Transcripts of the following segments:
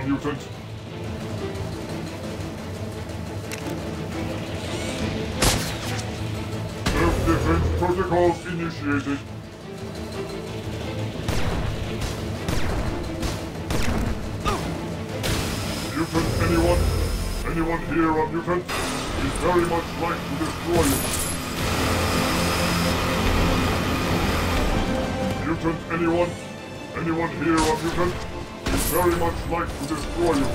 mutant. Self-defense protocols initiated. Mutant, anyone? Anyone here on mutant? We'd very much like to destroy you. Mutant, anyone? Anyone here on mutant? We'd very much like to destroy you.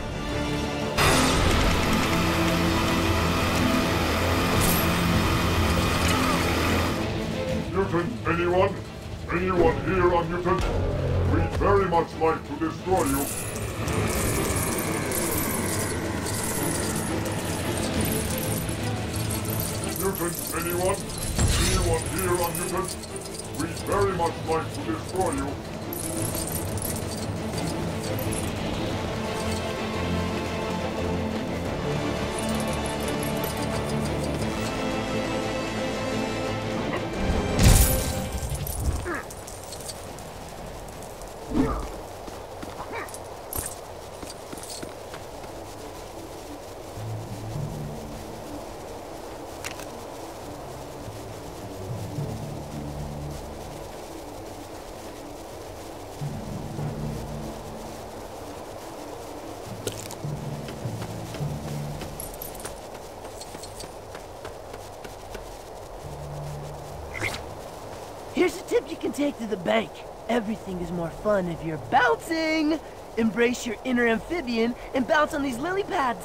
Mutant, anyone? Anyone here on mutant? We'd very much like to destroy you. Mutant, anyone? Anyone here on mutant? We'd very much like to destroy you. Here's a tip you can take to the bank. Everything is more fun if you're bouncing. Embrace your inner amphibian and bounce on these lily pads.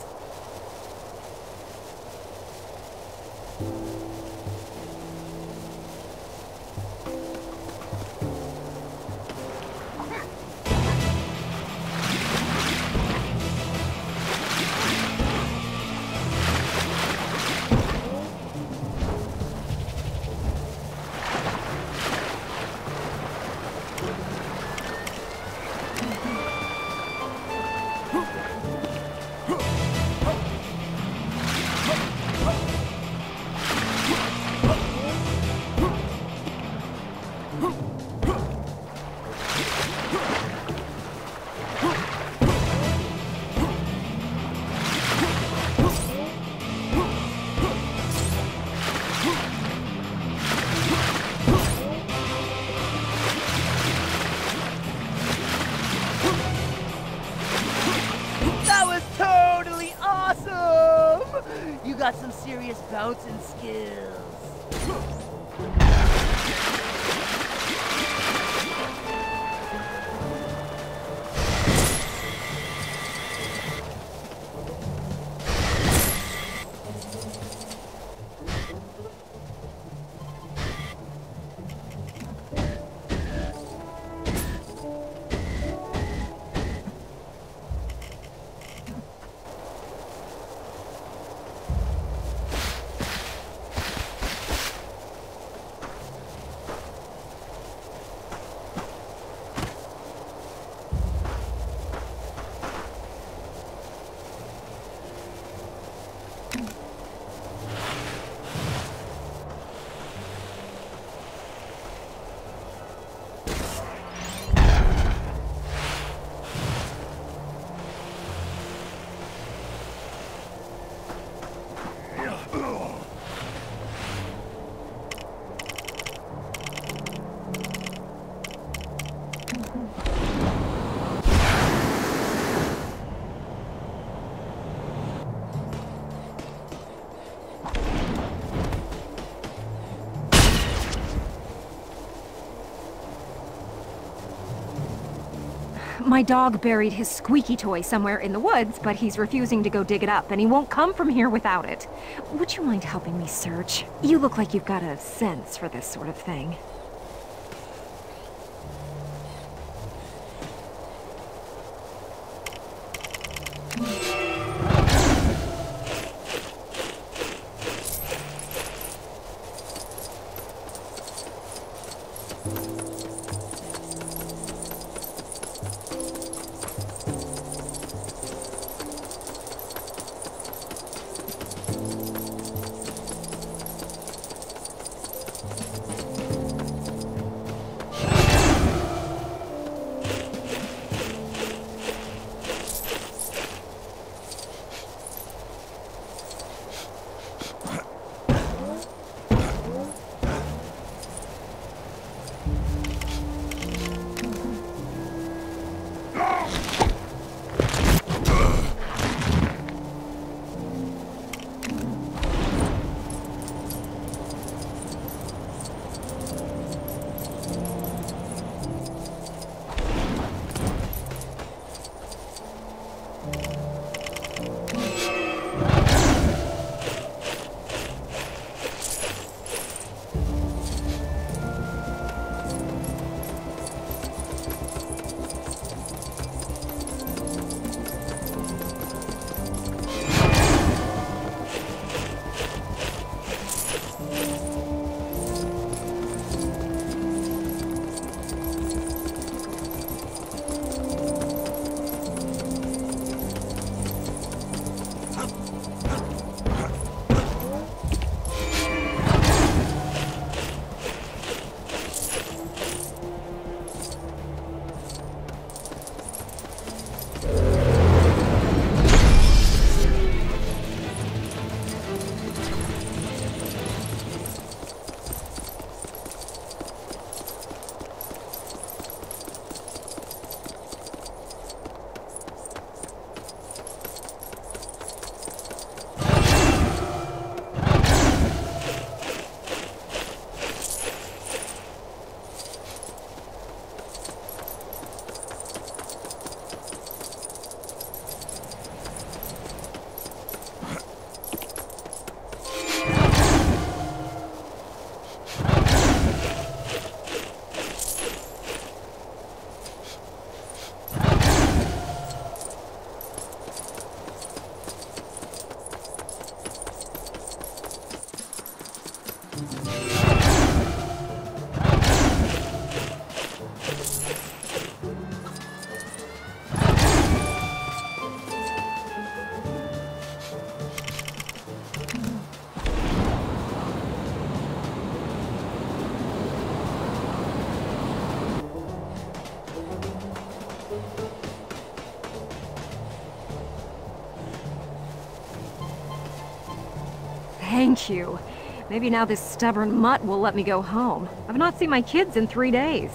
You got some serious bouncing skills. My dog buried his squeaky toy somewhere in the woods, but he's refusing to go dig it up, and he won't come from here without it. Would you mind helping me search? You look like you've got a sense for this sort of thing. Thank you. Maybe now this stubborn mutt will let me go home. I've not seen my kids in 3 days.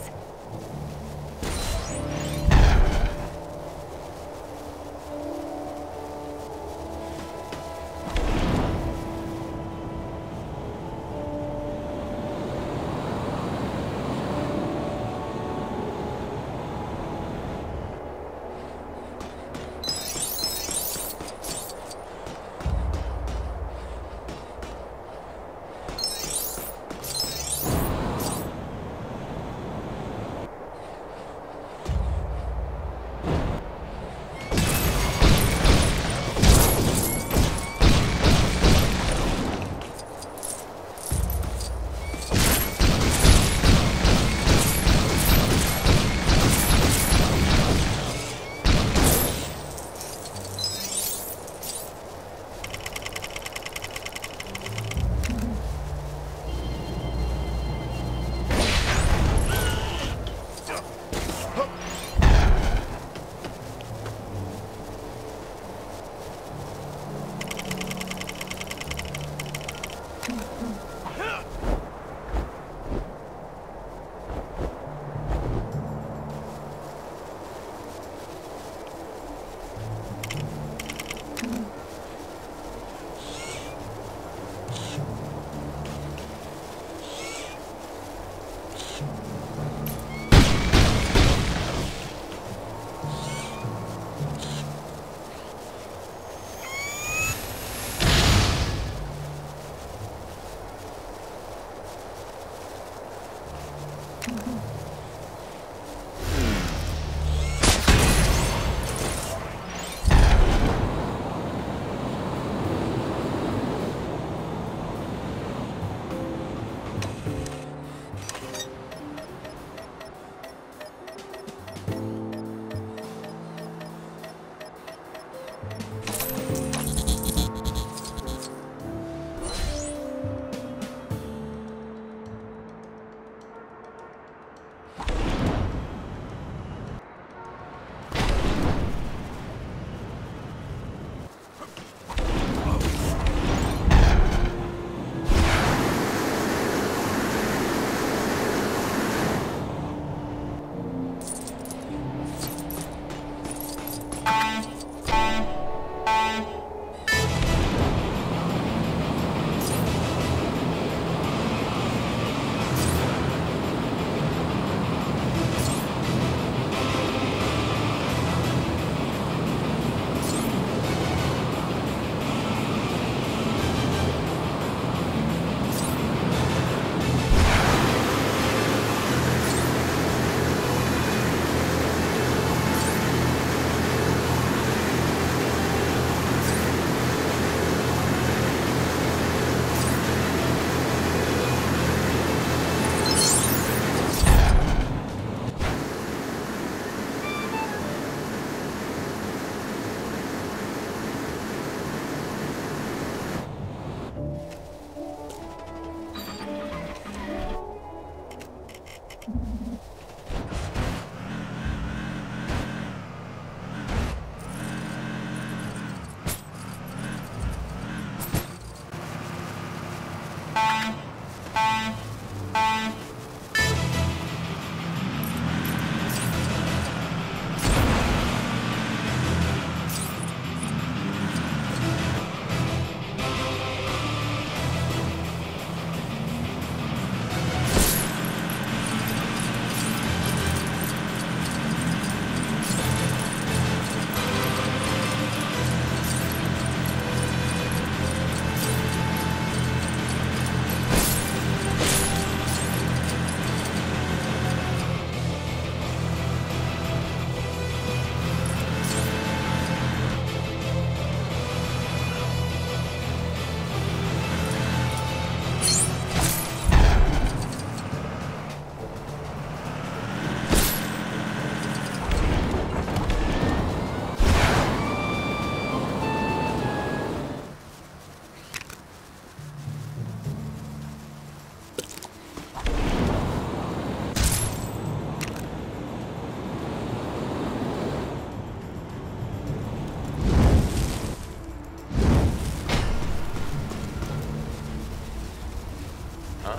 Huh?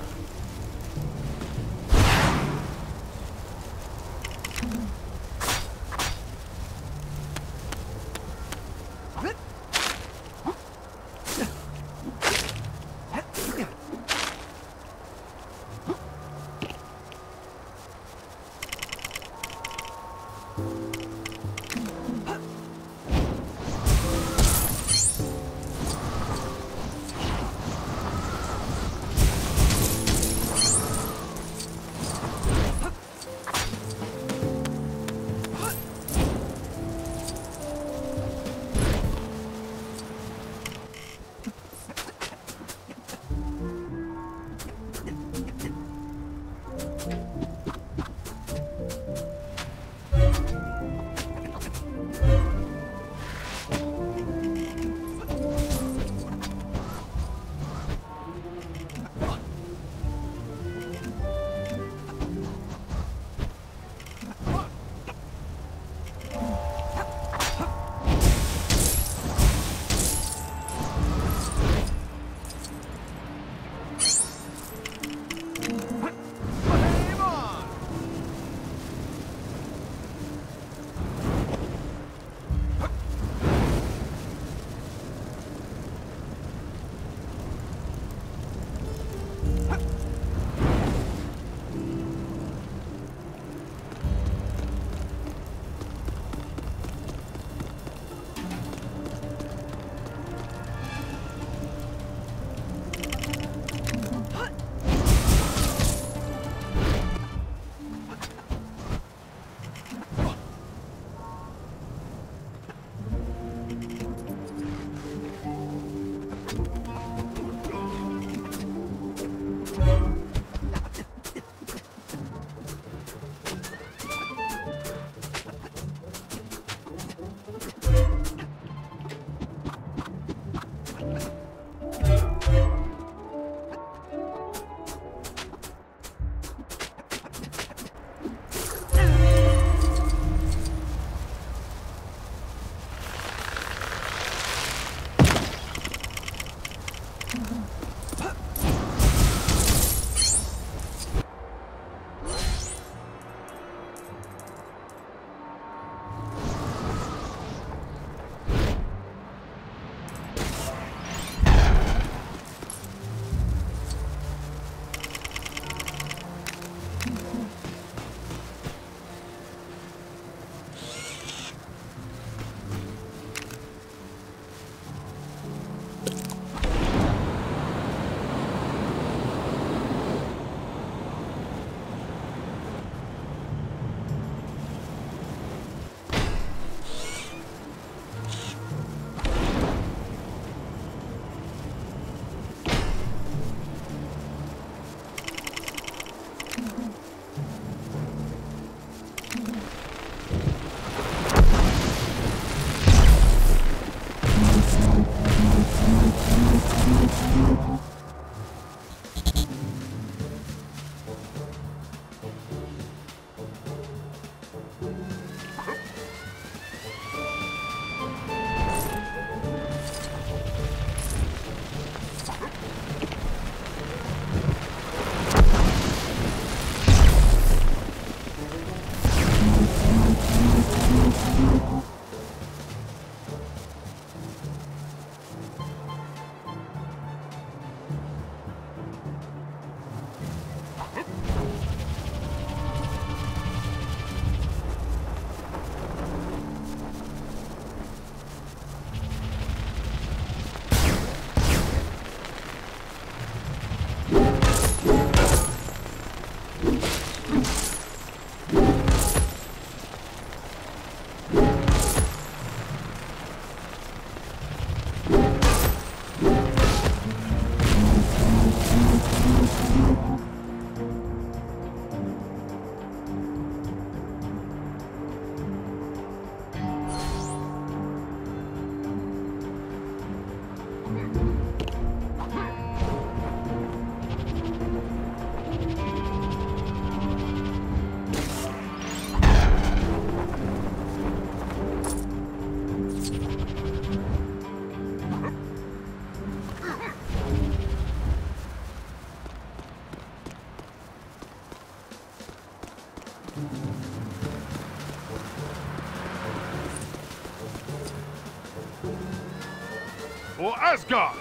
for Asgard!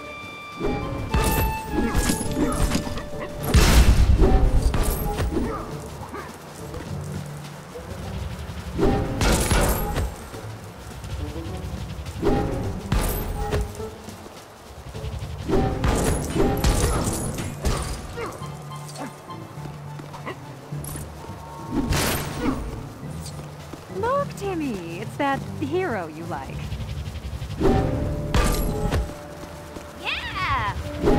Look, Timmy, it's that hero you like. Yeah!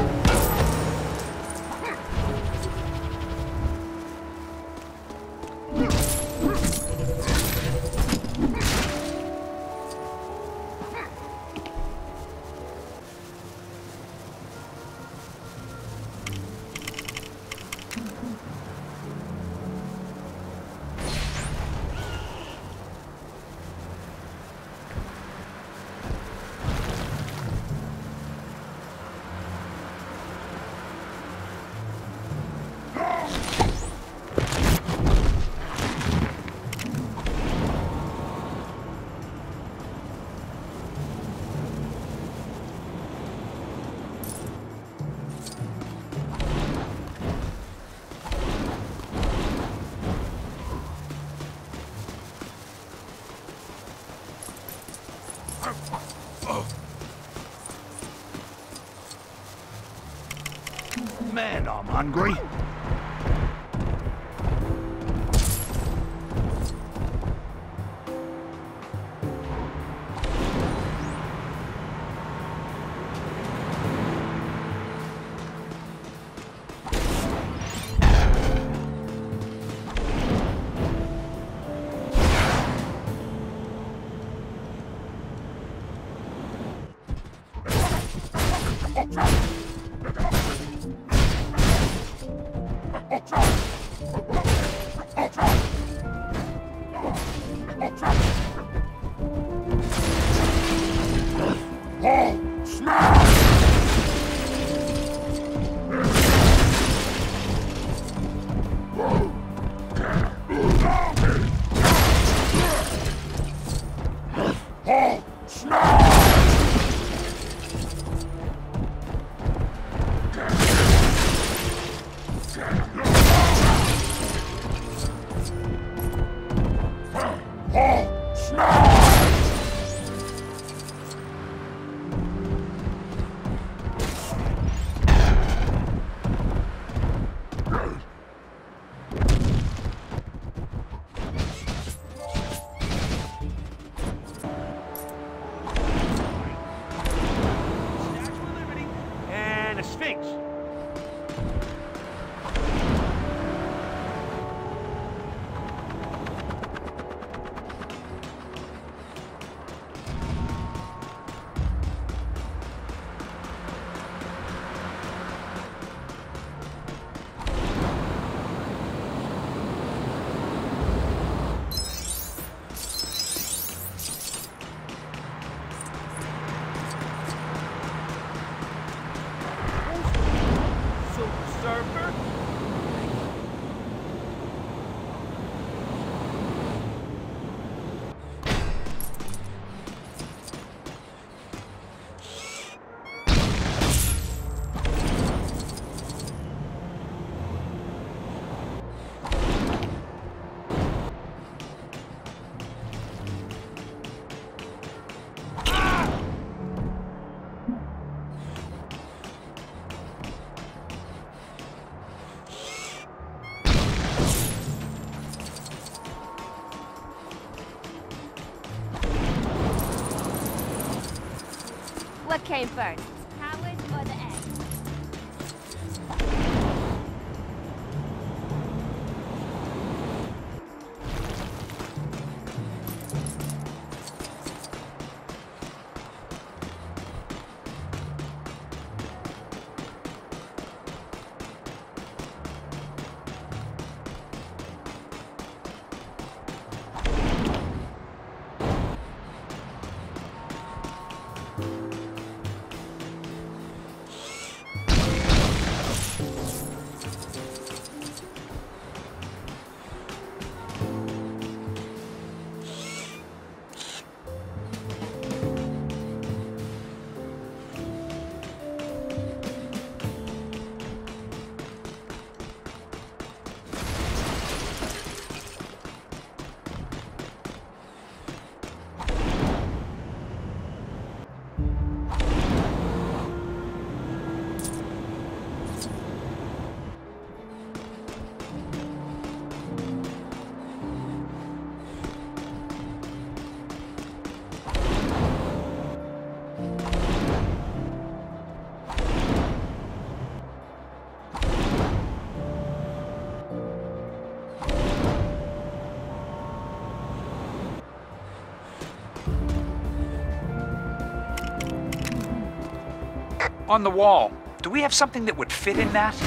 Man, I'm hungry. What came first, Howard or the egg? On the wall. Do we have something that would fit in that?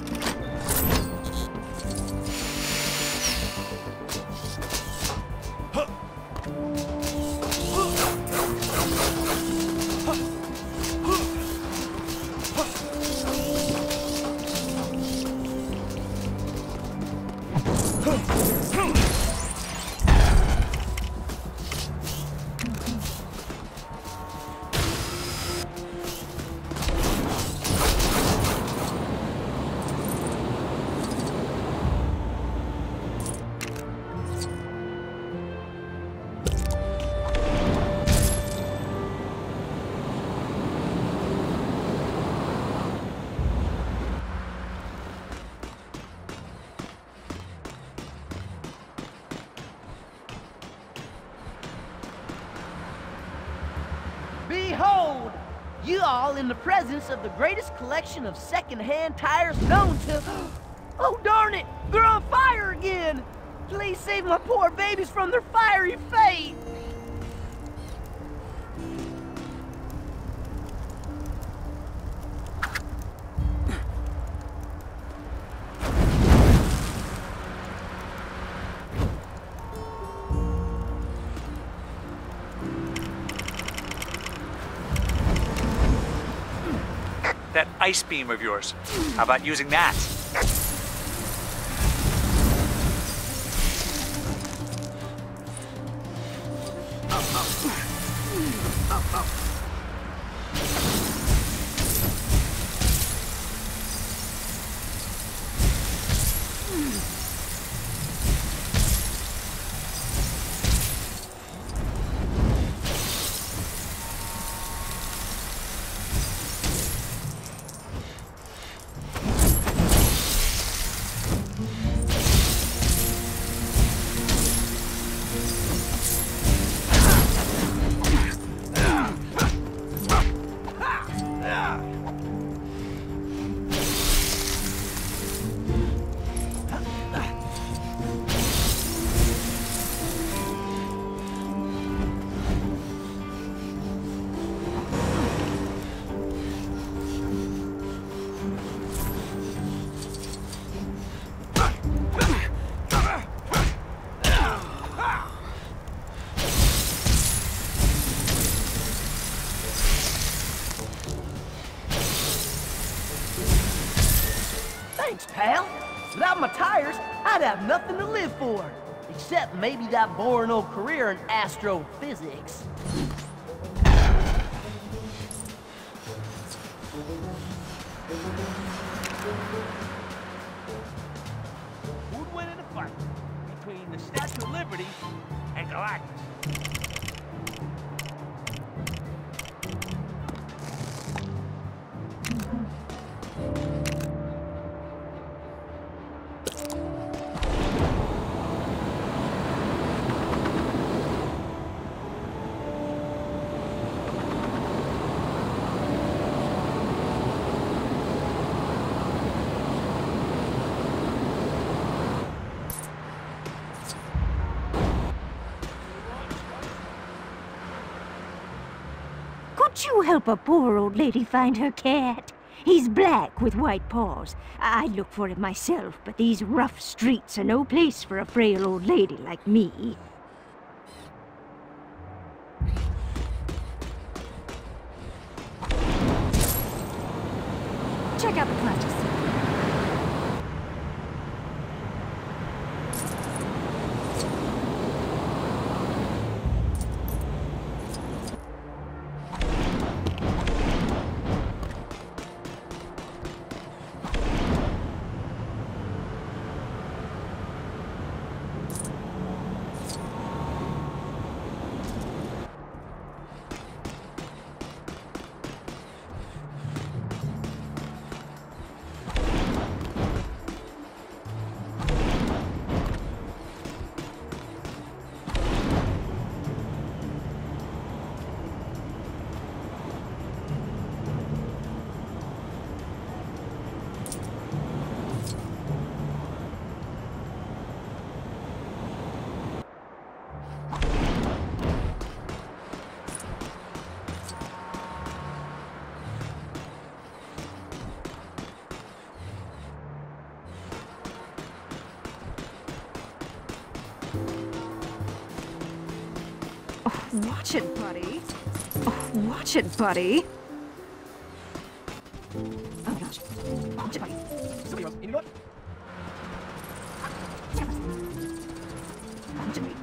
Behold, you all in the presence of the greatest collection of second-hand tires known to... Oh, darn it! They're on fire again! Please save my poor babies from their fiery fate! That ice beam of yours. How about using that? Thanks, pal. Without my tires, I'd have nothing to live for. Except maybe that boring old career in astrophysics. Who'd win in a fight between the Statue of Liberty and Galactus? Could you help a poor old lady find her cat? He's black with white paws. I'd look for him myself, but these rough streets are no place for a frail old lady like me. Check out the plastic. Watch it, buddy. Oh, watch it, buddy. Oh, gosh. Watch it, buddy. Superheroes, in New York? Watch it, buddy.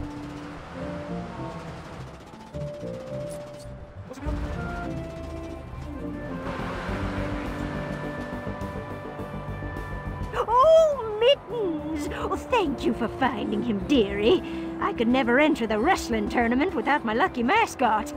Oh, Mittens! Oh, thank you for finding him, dearie. I could never enter the wrestling tournament without my lucky mascot.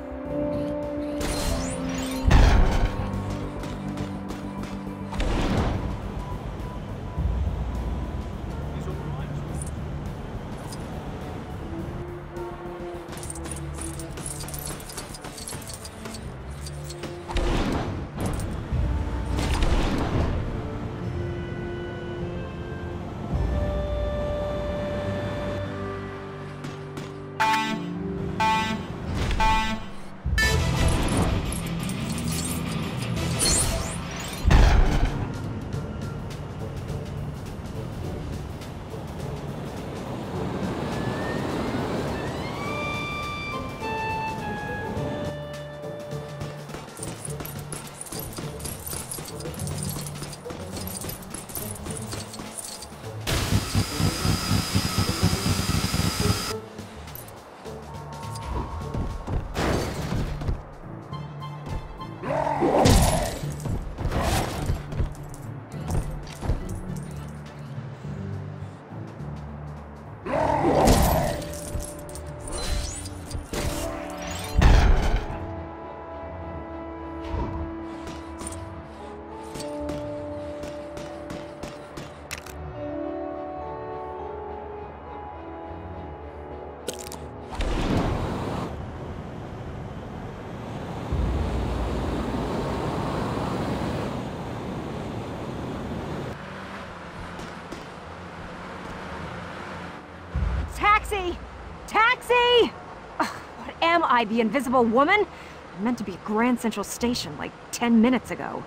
Taxi! Taxi! Ugh, what am I, the invisible woman? I meant to be at Grand Central Station like 10 minutes ago.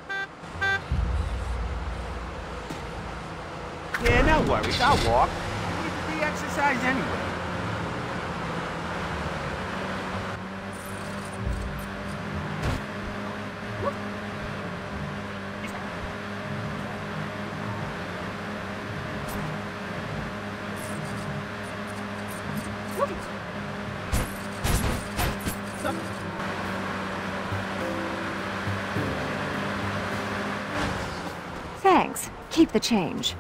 Yeah, no worries, I'll walk. I need to be exercised anyway. Thanks. Keep the change.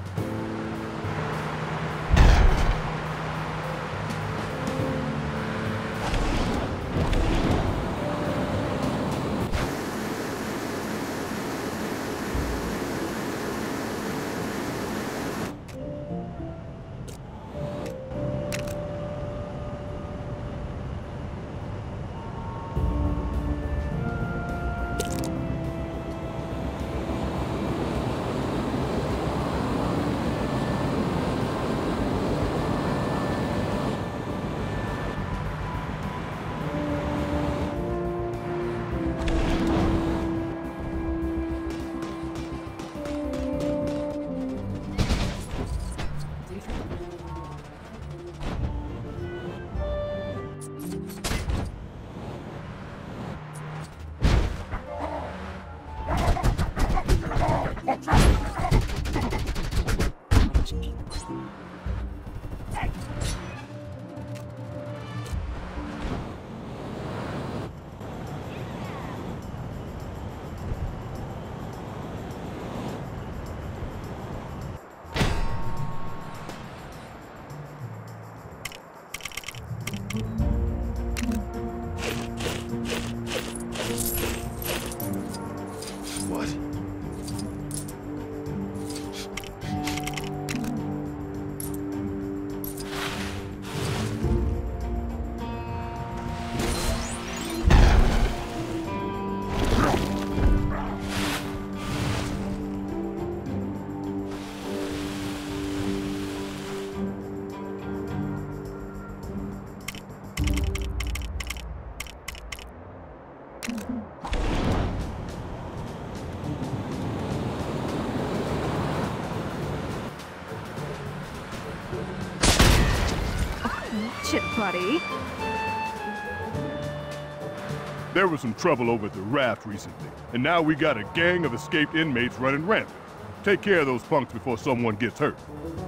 Watch it, buddy. There was some trouble over at the raft recently, and now we got a gang of escaped inmates running rampant. Take care of those punks before someone gets hurt.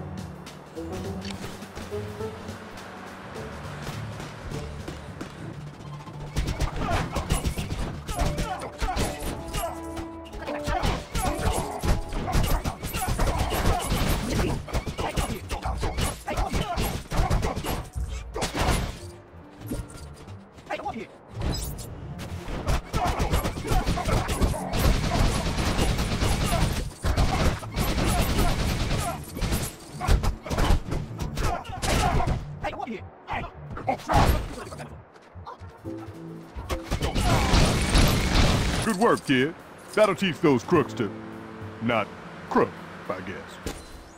Good work, kid. That'll teach those crooks to not crook, I guess.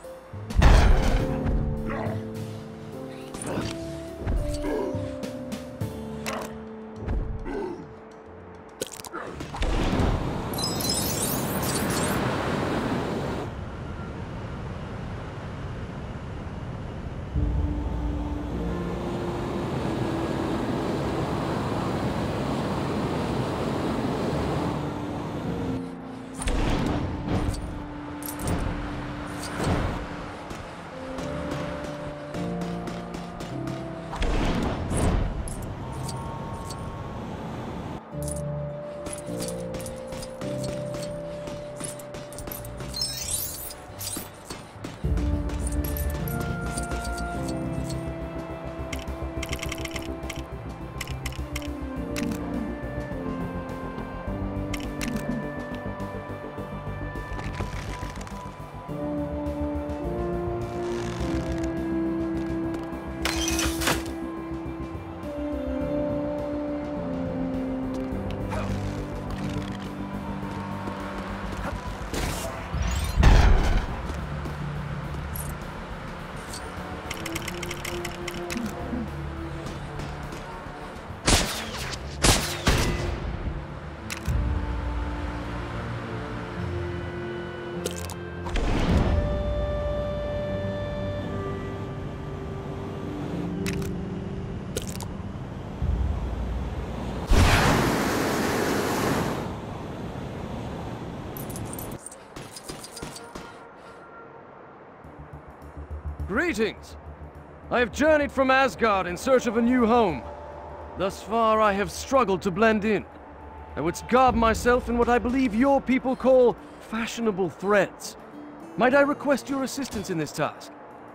Greetings! I have journeyed from Asgard in search of a new home. Thus far, I have struggled to blend in. I would garb myself in what I believe your people call fashionable threads. Might I request your assistance in this task?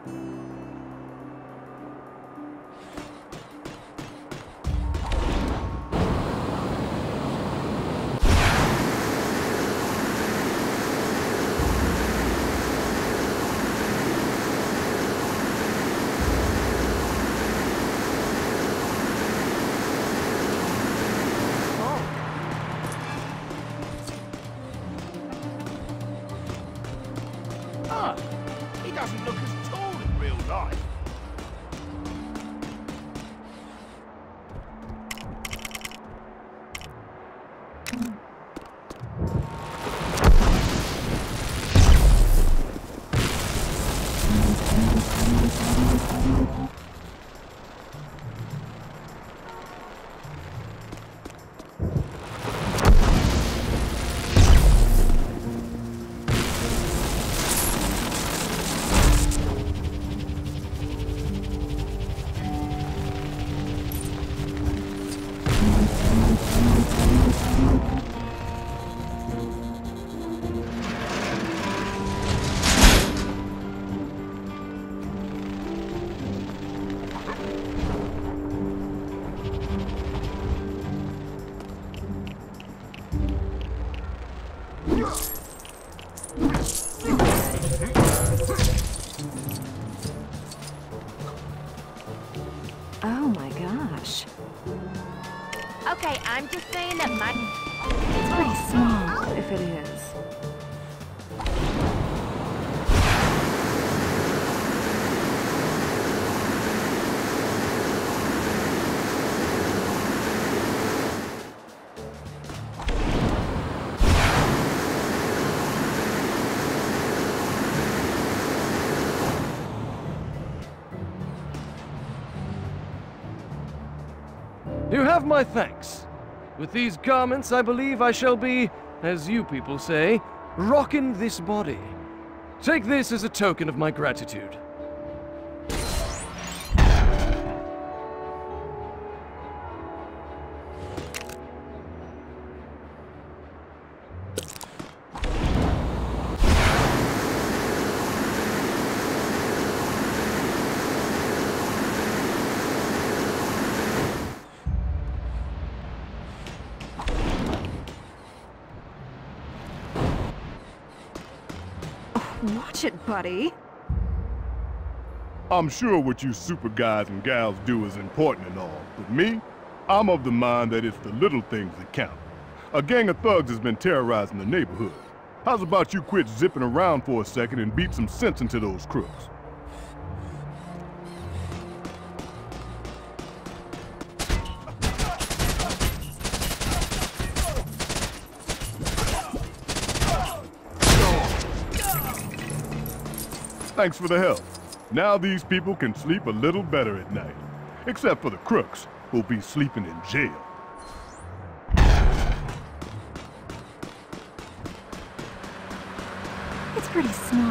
He doesn't look as tall in real life. Oh my gosh. Okay, I'm just saying that my... It's pretty small, if it is. You have my thanks. With these garments, I believe I shall be, as you people say, rocking this body. Take this as a token of my gratitude. Watch it, buddy. I'm sure what you super guys and gals do is important and all, but me, I'm of the mind that it's the little things that count. A gang of thugs has been terrorizing the neighborhood. How's about you quit zipping around for a second and beat some sense into those crooks? Thanks for the help. Now these people can sleep a little better at night. Except for the crooks, who'll be sleeping in jail. It's pretty small.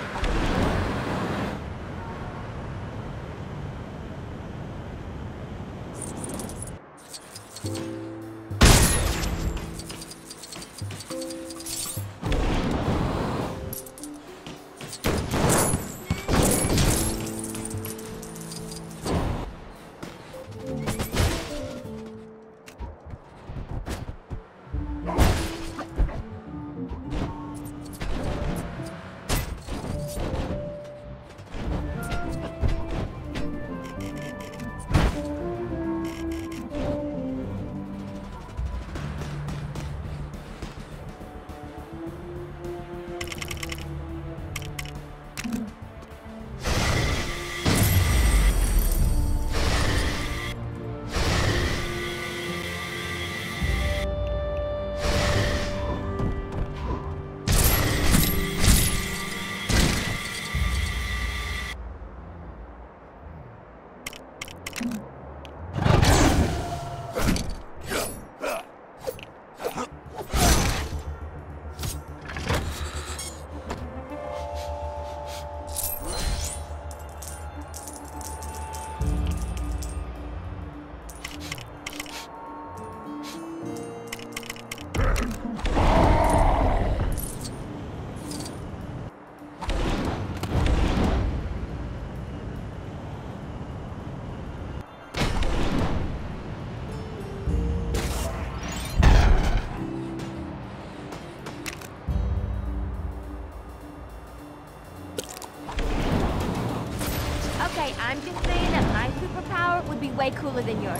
Okay, I'm just saying that my superpower would be way cooler than yours.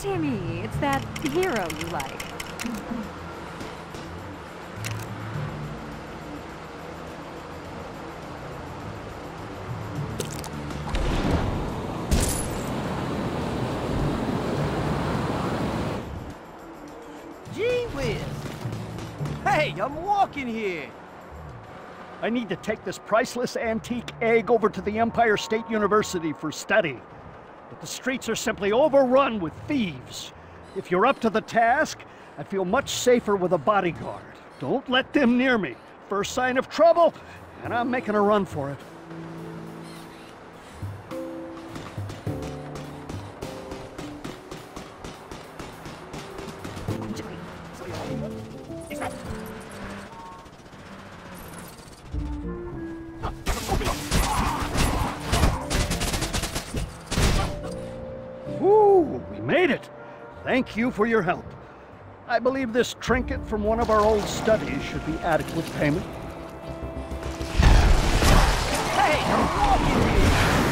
Timmy. It's that hero you like. Gee whiz! Hey, I'm walking here! I need to take this priceless antique egg over to the Empire State University for study. But the streets are simply overrun with thieves. If you're up to the task, I feel much safer with a bodyguard. Don't let them near me. First sign of trouble, and I'm making a run for it. Woo! We made it! Thank you for your help. I believe this trinket from one of our old studies should be adequate payment. Hey, I'm walking here!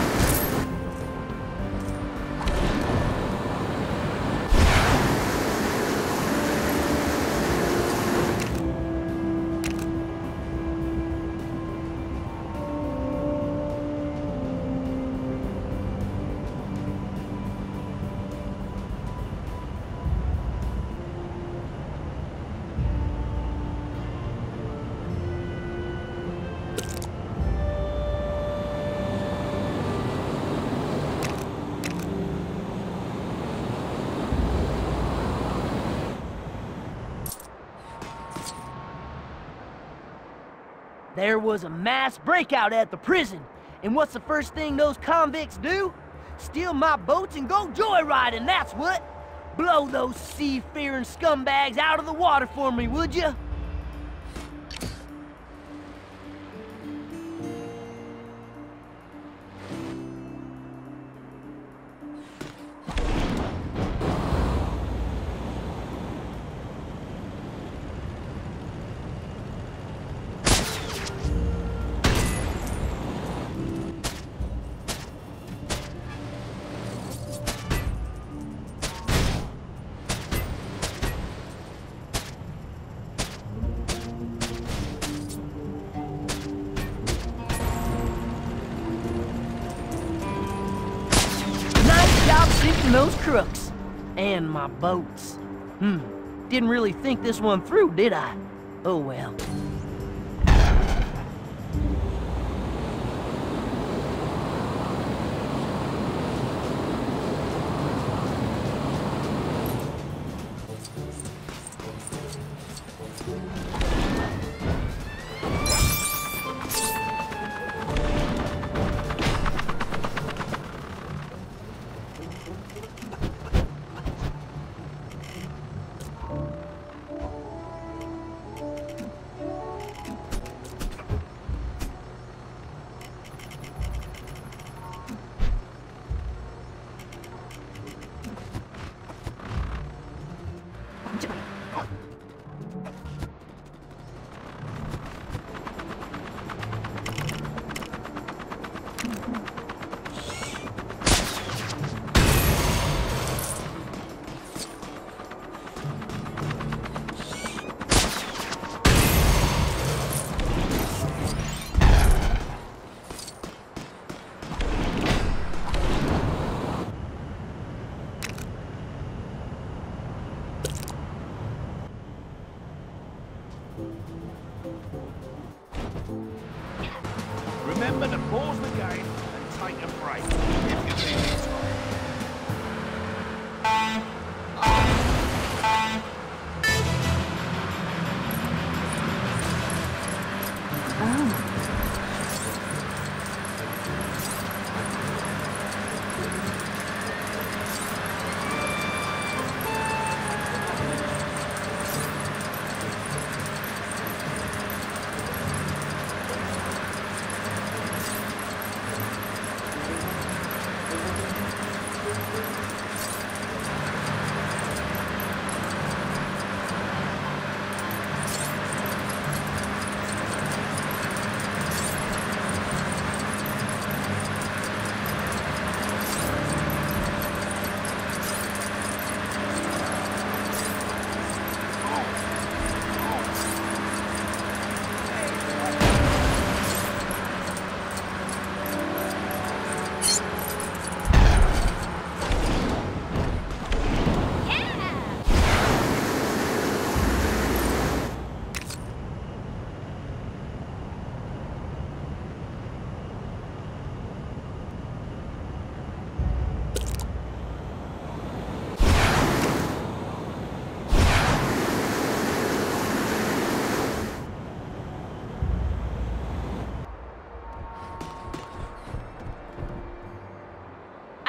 There was a mass breakout at the prison. And what's the first thing those convicts do? Steal my boats and go joyriding, that's what! Blow those seafaring scumbags out of the water for me, would you? Sinking those crooks. And my boats. Didn't really think this one through, did I? Oh well. Remember to pause the game and take a break. If you think it's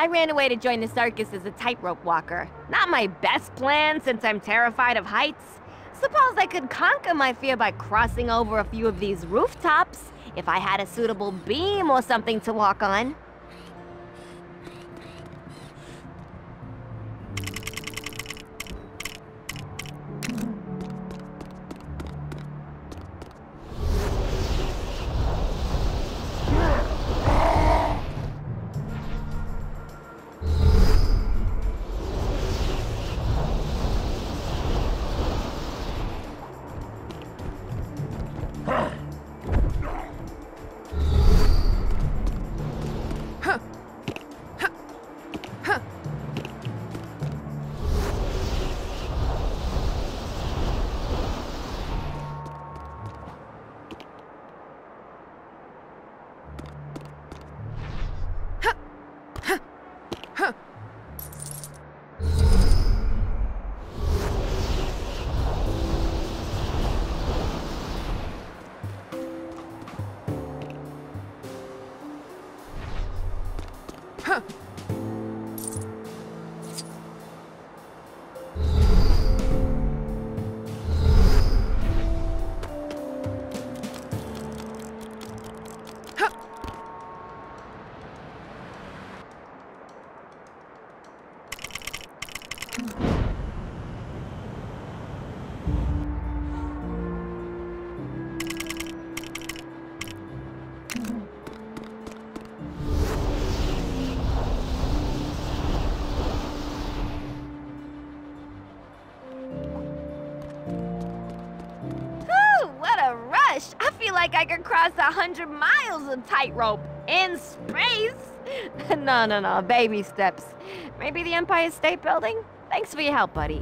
I ran away to join the circus as a tightrope walker. Not my best plan since I'm terrified of heights. Suppose I could conquer my fear by crossing over a few of these rooftops, if I had a suitable beam or something to walk on. Like I could cross 100 miles of tightrope in space. No, baby steps. Maybe the Empire State Building? Thanks for your help, buddy.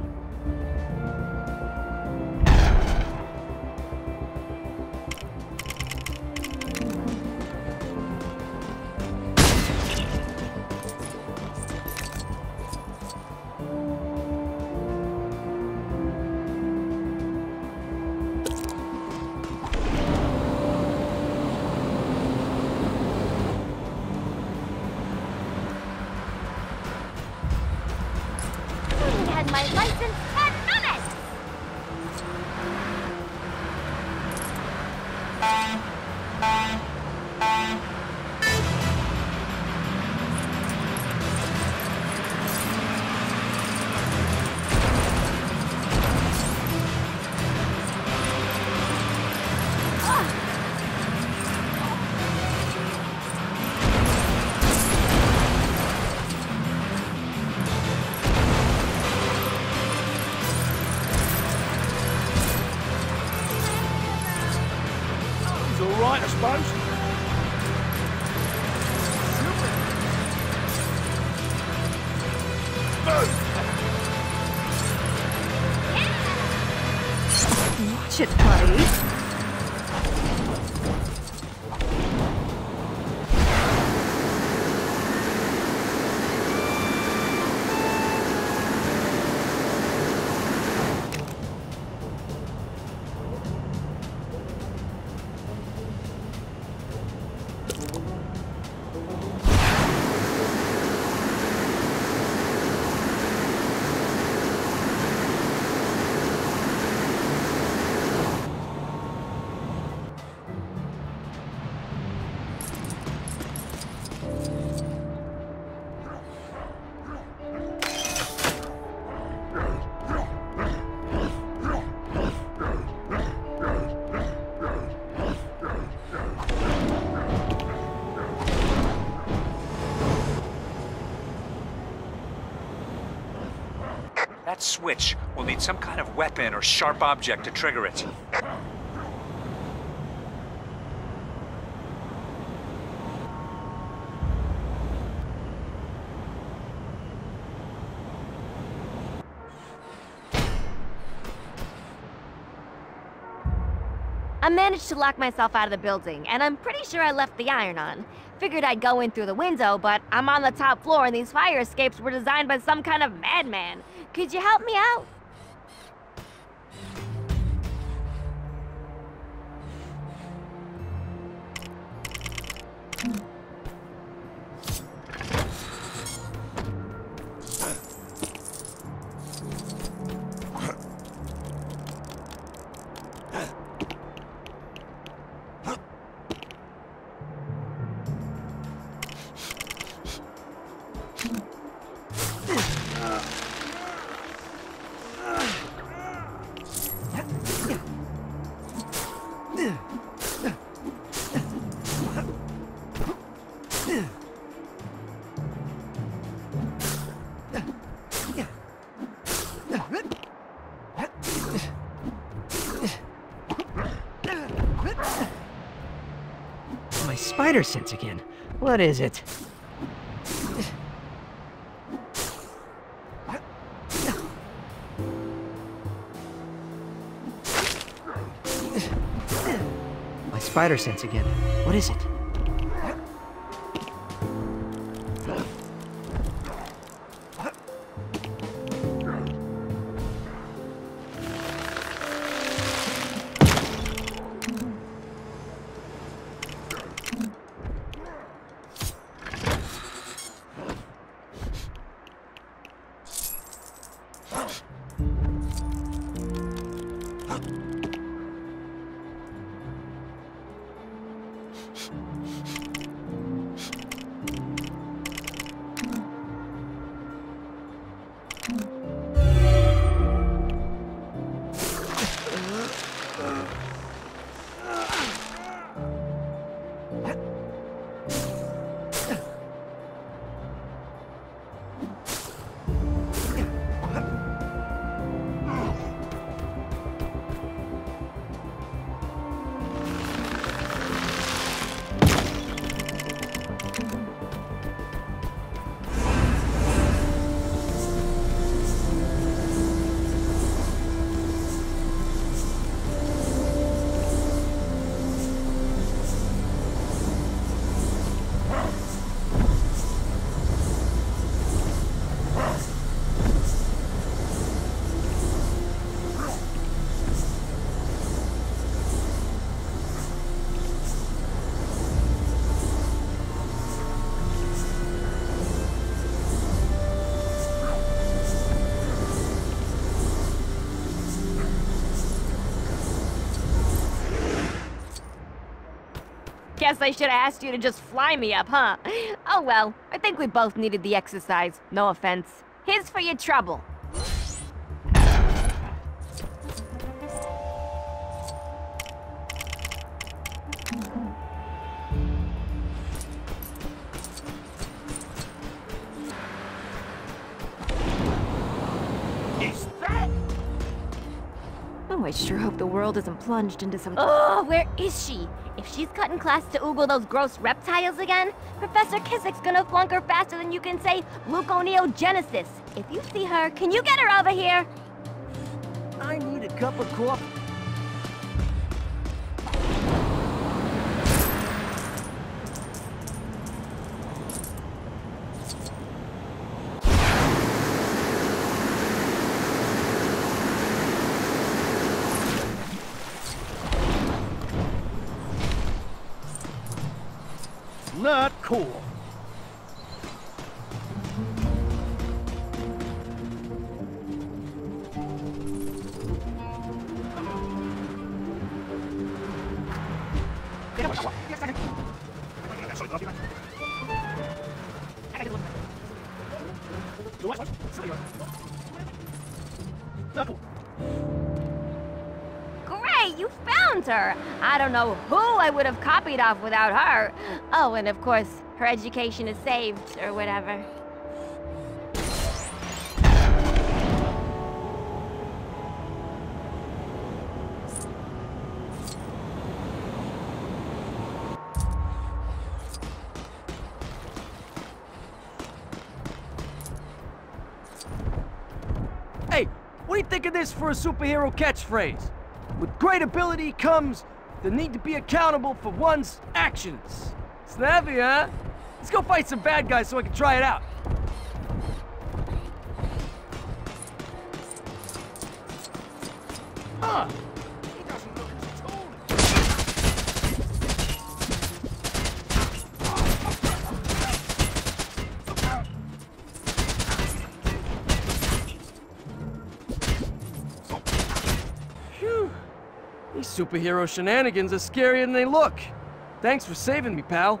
My license 10 minutes! Right, I suppose. Watch it, buddy. That switch will need some kind of weapon or sharp object to trigger it. I managed to lock myself out of the building, and I'm pretty sure I left the iron on. Figured I'd go in through the window, but I'm on the top floor and these fire escapes were designed by some kind of madman. Could you help me out? spider sense again. What is it? My spider sense again. What is it? Guess I should have asked you to just fly me up, huh? Oh well, I think we both needed the exercise. No offense. Here's for your trouble. Is that? Oh, I sure hope the world isn't plunged into some... Oh, where is she? If she's cutting class to oogle those gross reptiles again, Professor Kissick's gonna flunk her faster than you can say gluconeogenesis. If you see her, can you get her over here? I need a cup of coffee. Not cool. Great, you found her! I don't know who I would have copied off without her. Oh, and of course, her education is saved, or whatever. Hey, what do you think of this for a superhero catchphrase? With great ability comes the need to be accountable for one's actions. Snappy, huh? Let's go fight some bad guys so I can try it out. Huh. He doesn't look at all. Phew. These superhero shenanigans are scarier than they look. Thanks for saving me, pal.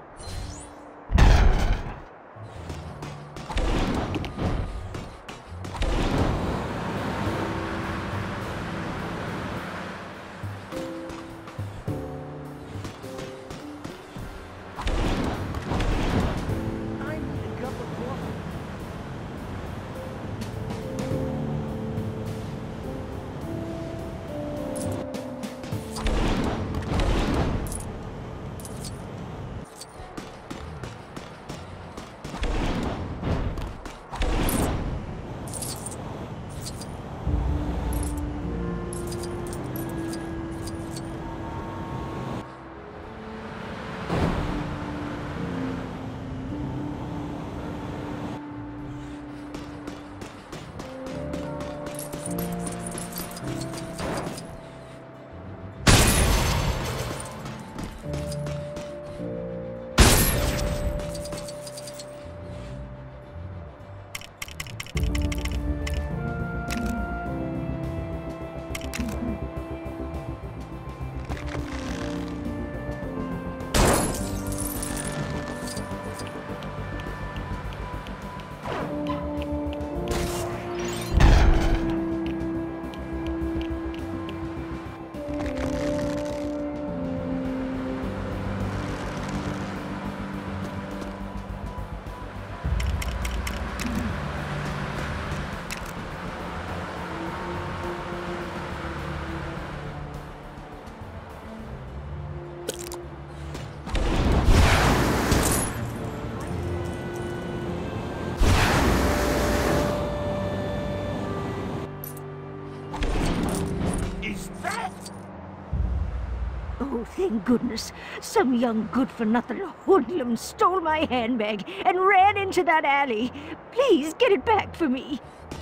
Oh, thank goodness. Some young good-for-nothing hoodlum stole my handbag and ran into that alley. Please get it back for me.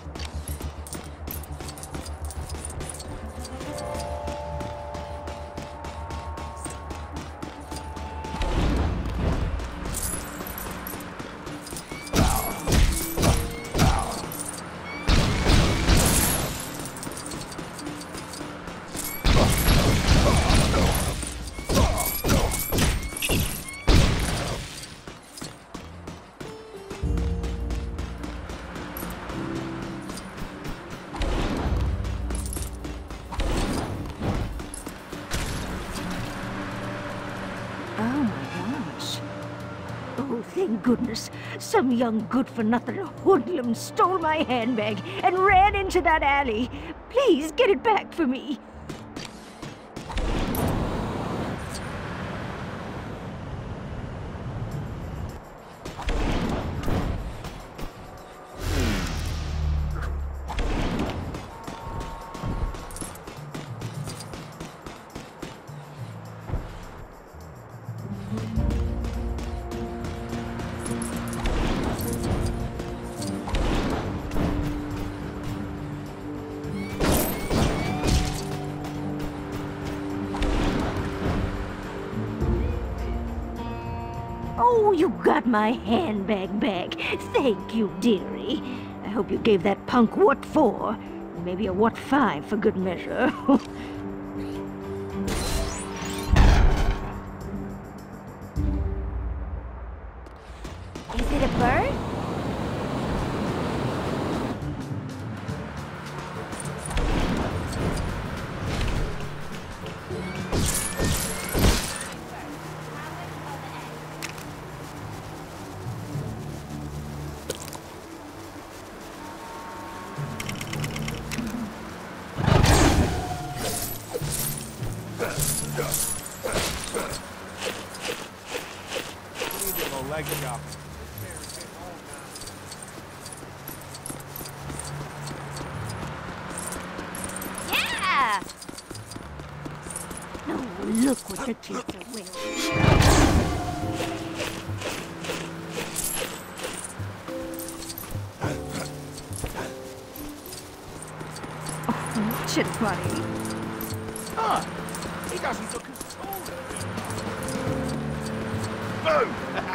Thank goodness. Some young good-for-nothing hoodlum stole my handbag and ran into that alley. Please get it back for me. Oh, you got my handbag back. Thank you, dearie. I hope you gave that punk what for. Maybe a what 5 for good measure. Is it a bird? Yeah! Oh, look what the kids are wearing. Oh, shit, buddy. Huh. He doesn't look as tall. Boom!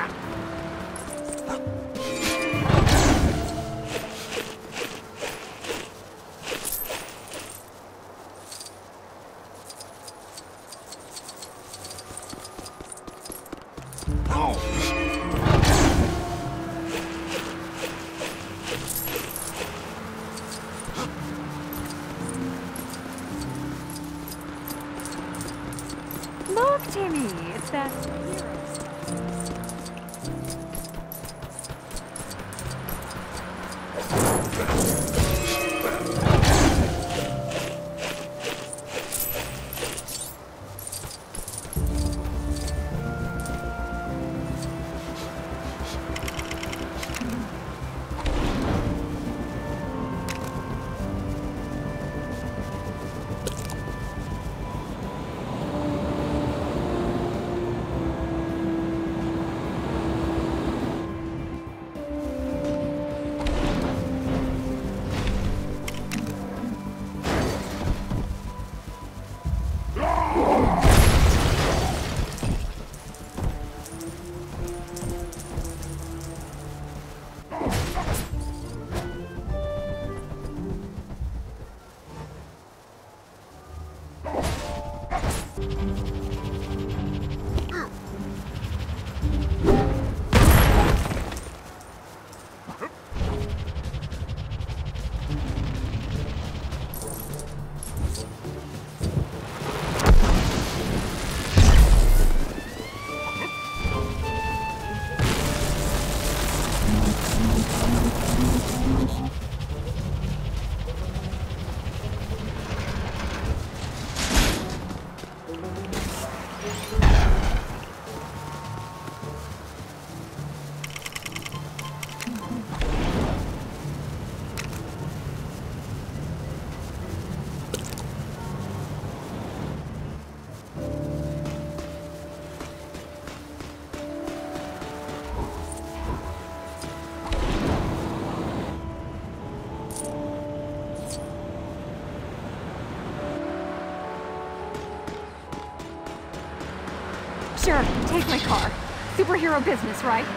Look, Timmy, it's that hero. Sure, take my car. Superhero business, right?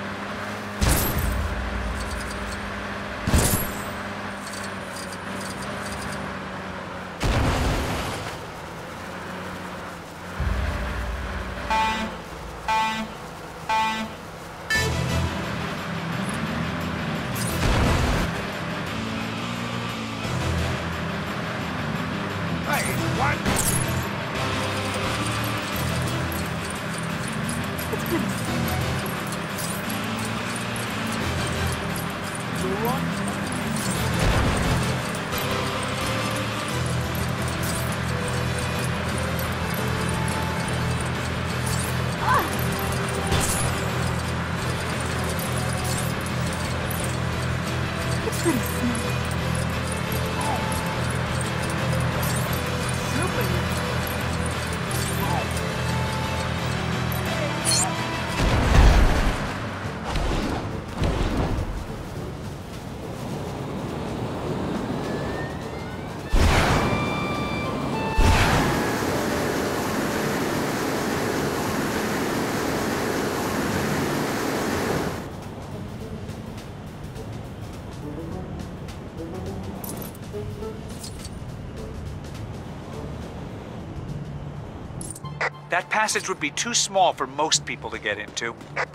That passage would be too small for most people to get into.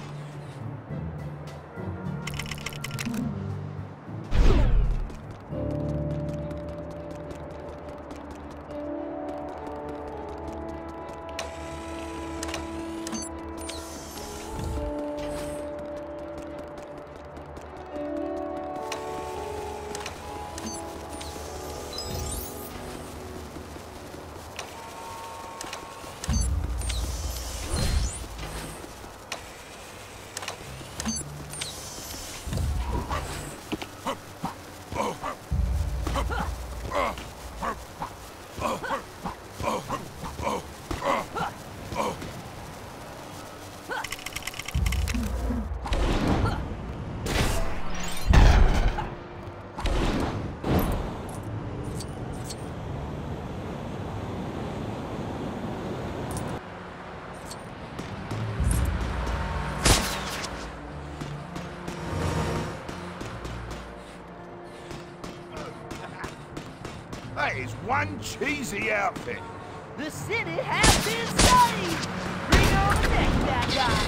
That is one cheesy outfit. The city has been saved! Bring on the next bad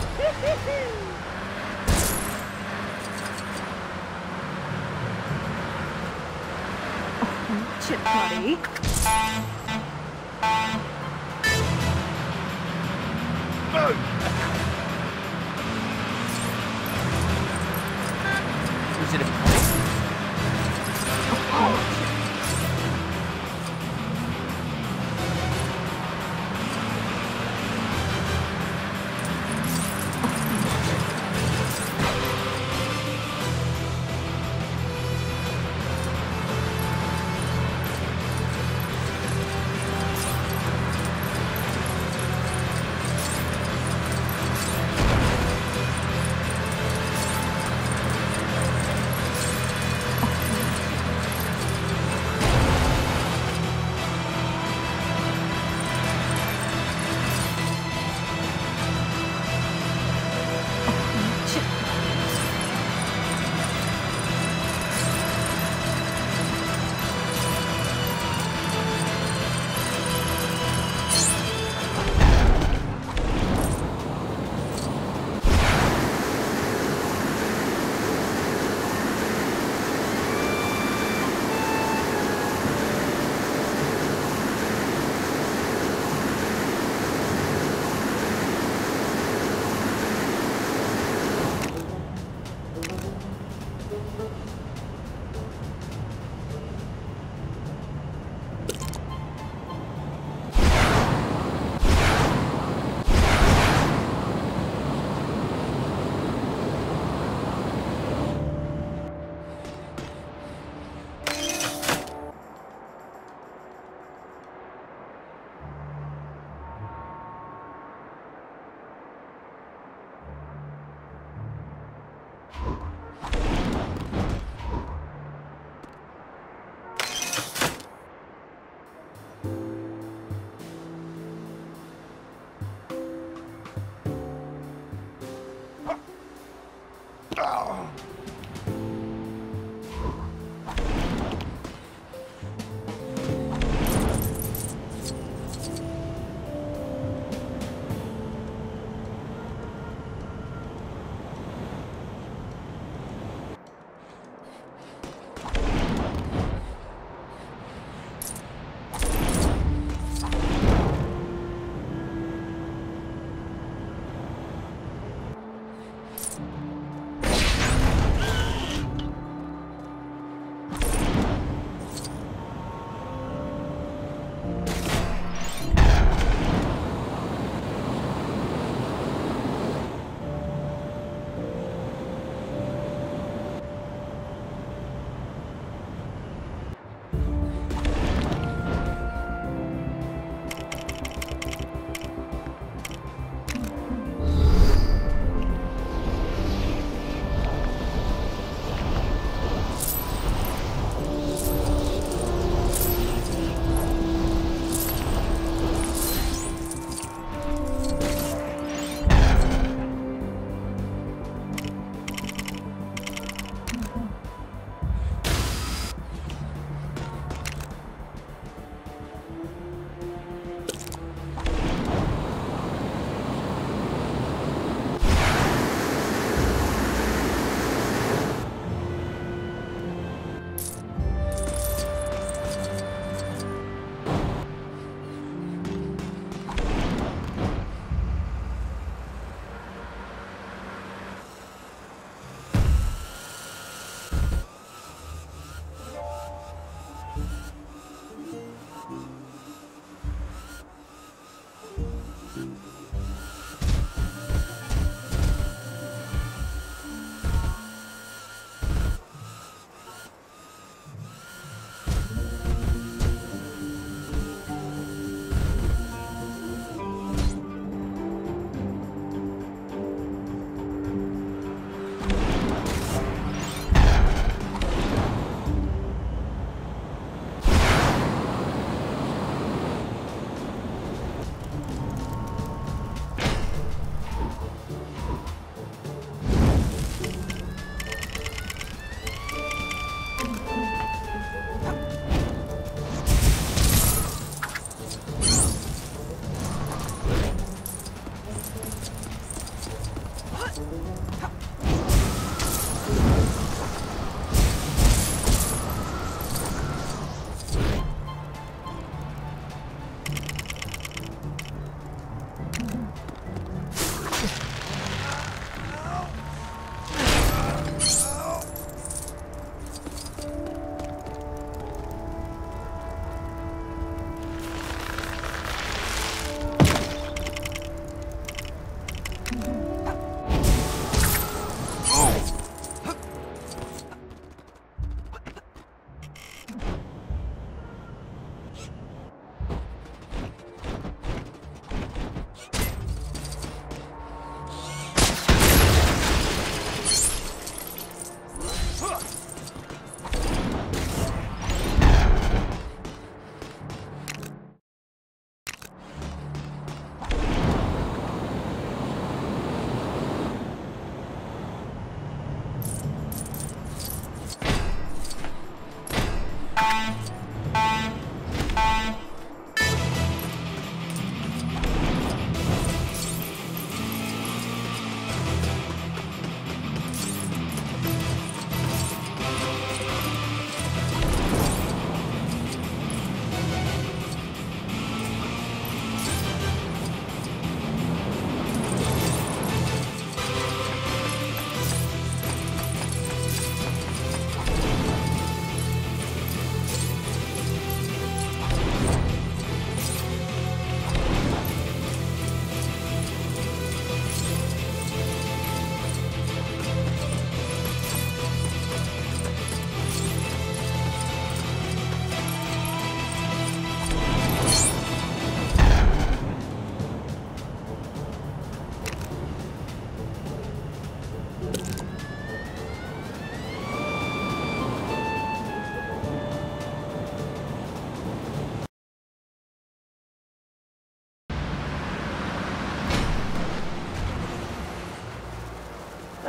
guy. Chip buddy. Is it a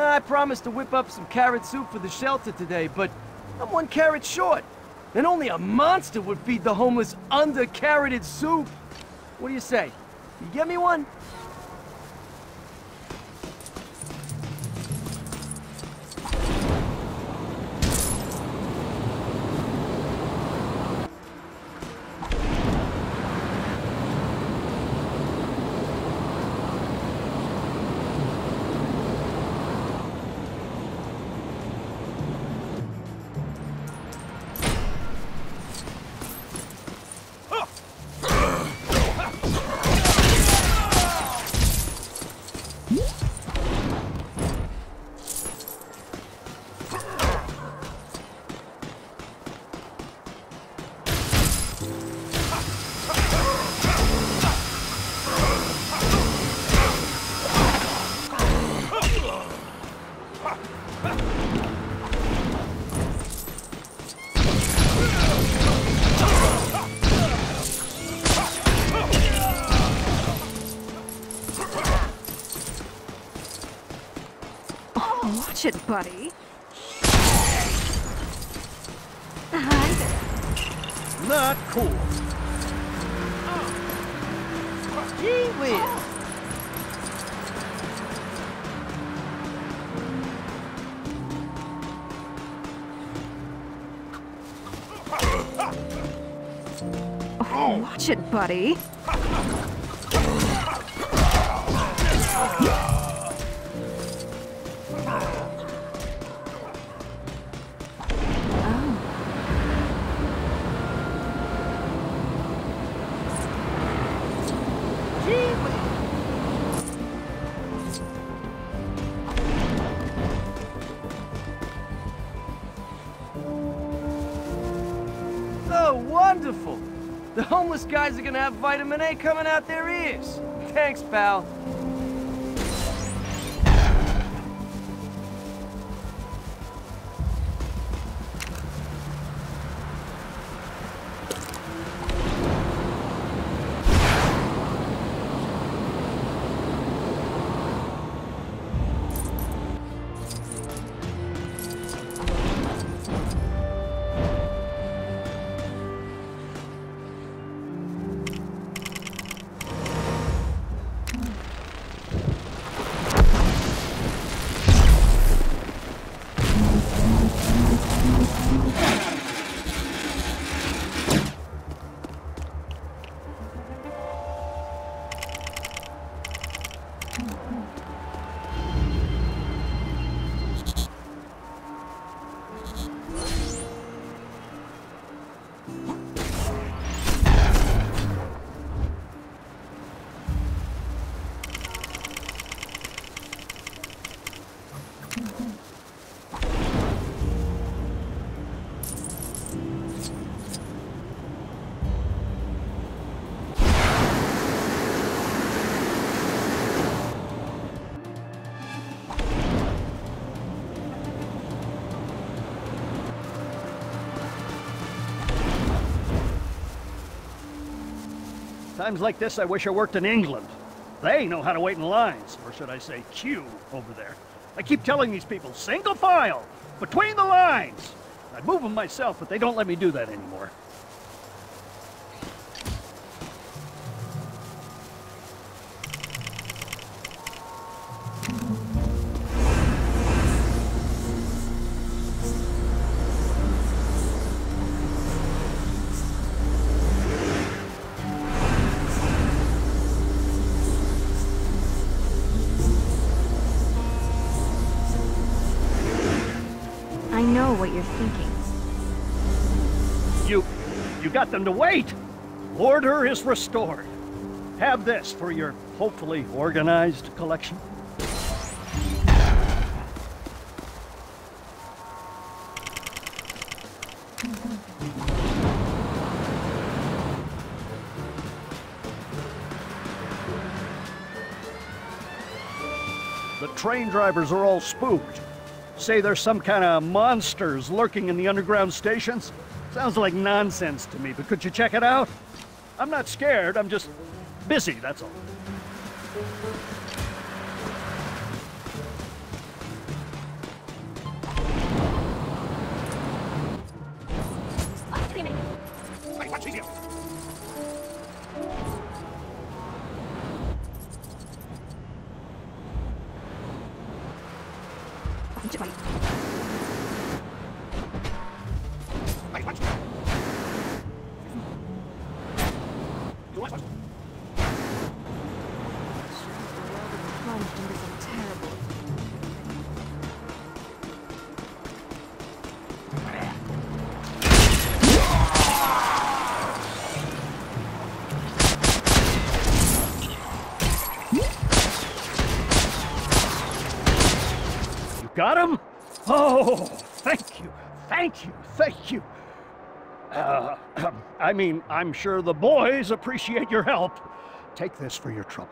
I promised to whip up some carrot soup for the shelter today, but I'm 1 carrot short. And only a monster would feed the homeless under-carroted soup. What do you say? You get me one? Watch it, buddy. Not cool. Gee whiz. Oh, watch it, buddy. Oh, wonderful! The homeless guys are gonna have vitamin A coming out their ears. Thanks, pal. Times like this, I wish I worked in England. They know how to wait in lines, or should I say queue, over there. I keep telling these people, single file, between the lines. I'd move them myself, but they don't let me do that anymore. I know what you're thinking. You got them to wait! Order is restored. Have this for your hopefully organized collection. The train drivers are all spooked. Say there's some kind of monsters lurking in the underground stations? Sounds like nonsense to me, but could you check it out? I'm not scared, I'm just busy, that's all. Got him? Oh, thank you, thank you, thank you. I mean, I'm sure the boys appreciate your help. Take this for your trouble.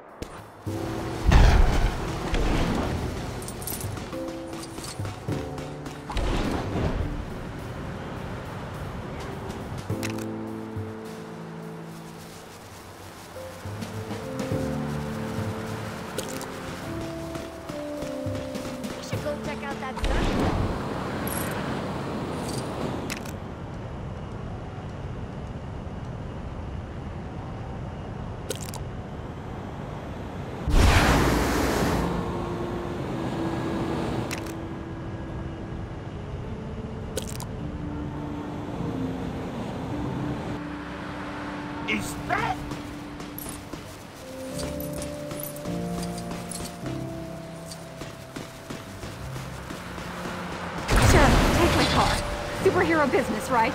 Go check out that circus. Is that? Take my car. Superhero business, right?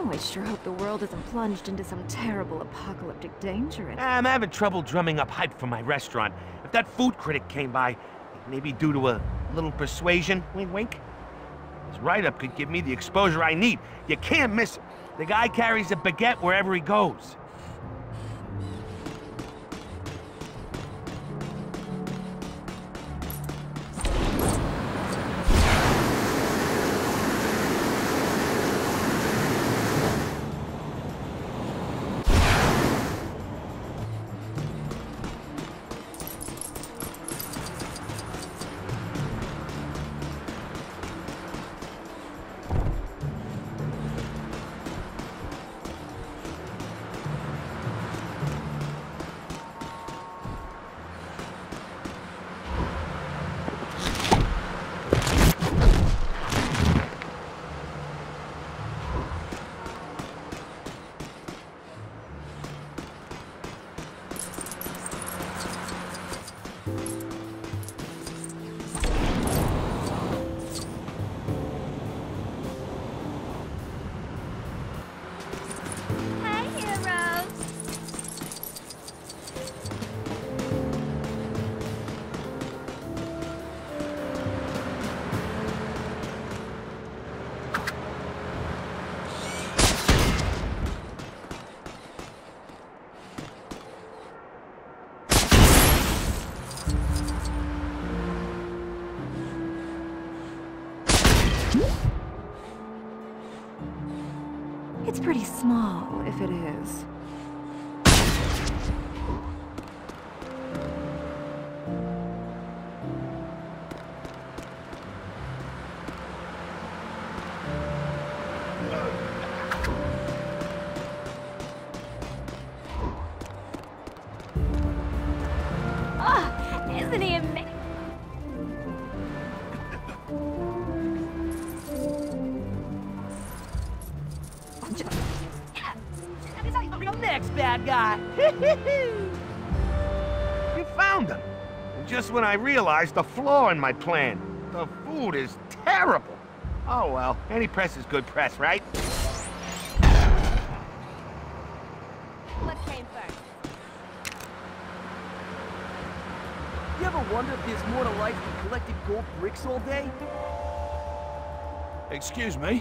Oh, I sure hope the world isn't plunged into some terrible apocalyptic danger. I'm having trouble drumming up hype for my restaurant. If that food critic came by, maybe due to a little persuasion, wink wink, his write-up could give me the exposure I need. You can't miss it. The guy carries a baguette wherever he goes. It's pretty small, if it is. Oh, isn't he amazing? Next bad guy. You found him. And just when I realized the flaw in my plan. The food is terrible. Oh well, any press is good press, right? What came first? You ever wonder if there's more to life than collecting gold bricks all day? Excuse me?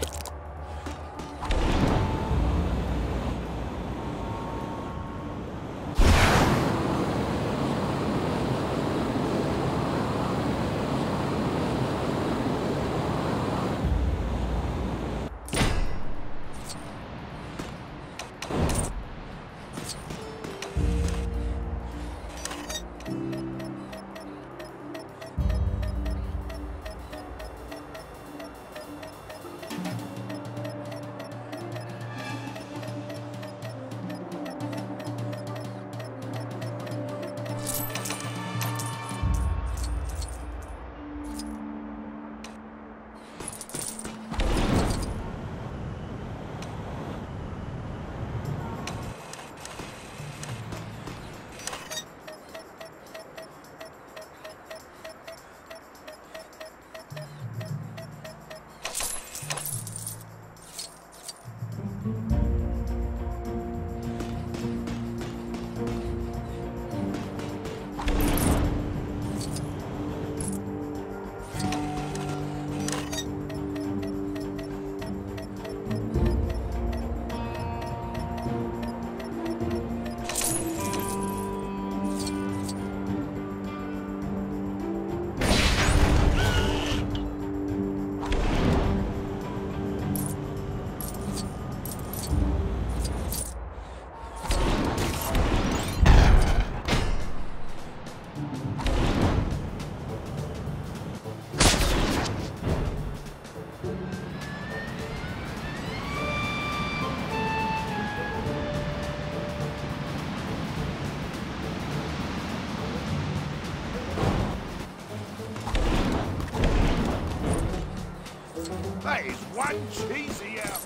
That is one cheesy out.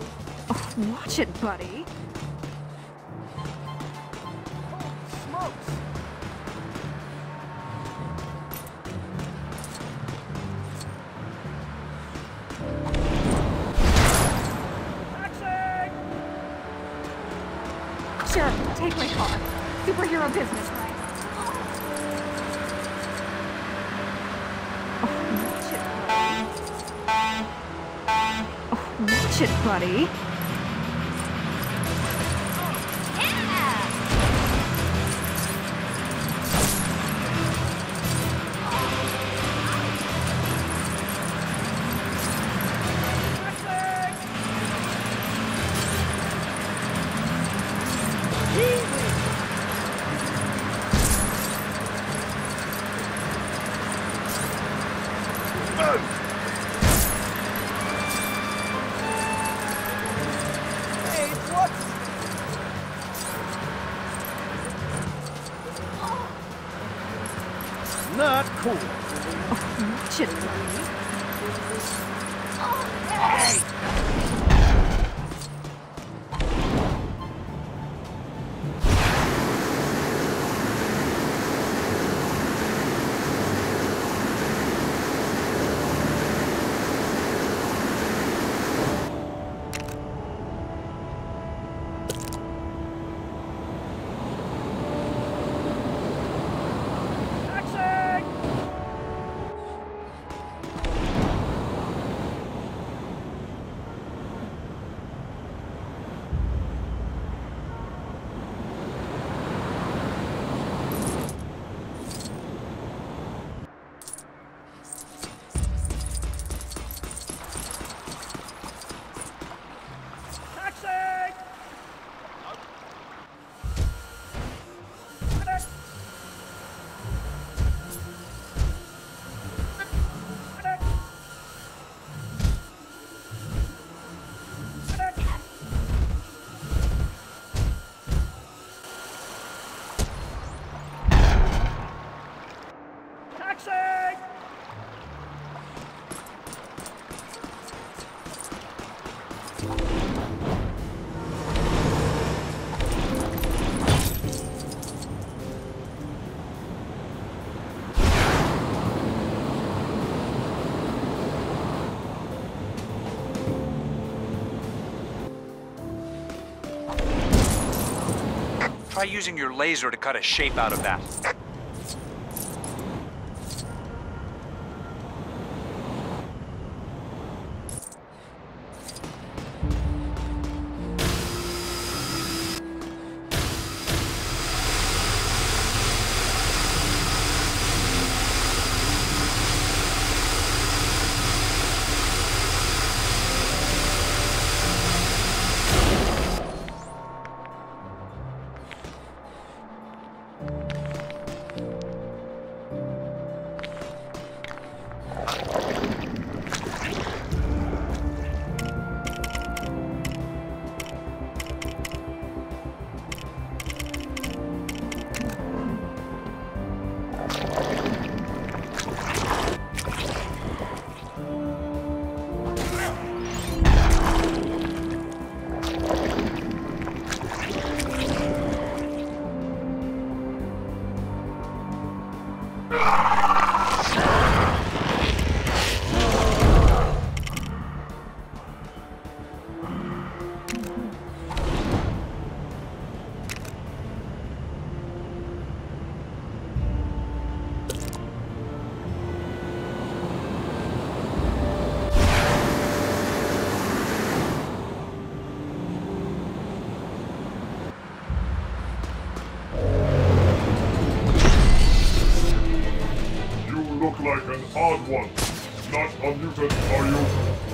Oh, watch it, buddy. Smokes. Taxi! Sure, take my car. Superhero business, right? Oh, watch it, buddy. Not cool. Oh, watch it, buddy. Try using your laser to cut a shape out of that. Look like an odd one. Not a mutant, are you?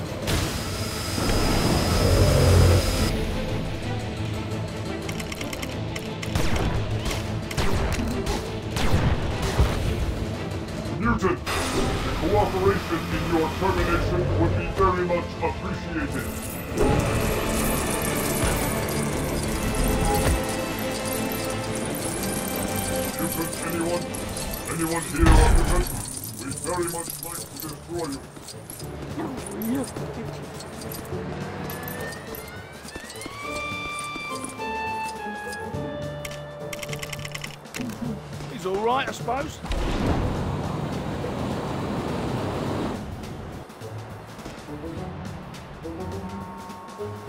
Mutant, the cooperation in your termination would be very much appreciated. Mutant, anyone? Anyone here, Mutant? We'd very much like to destroy you. No, look. He's all right, I suppose.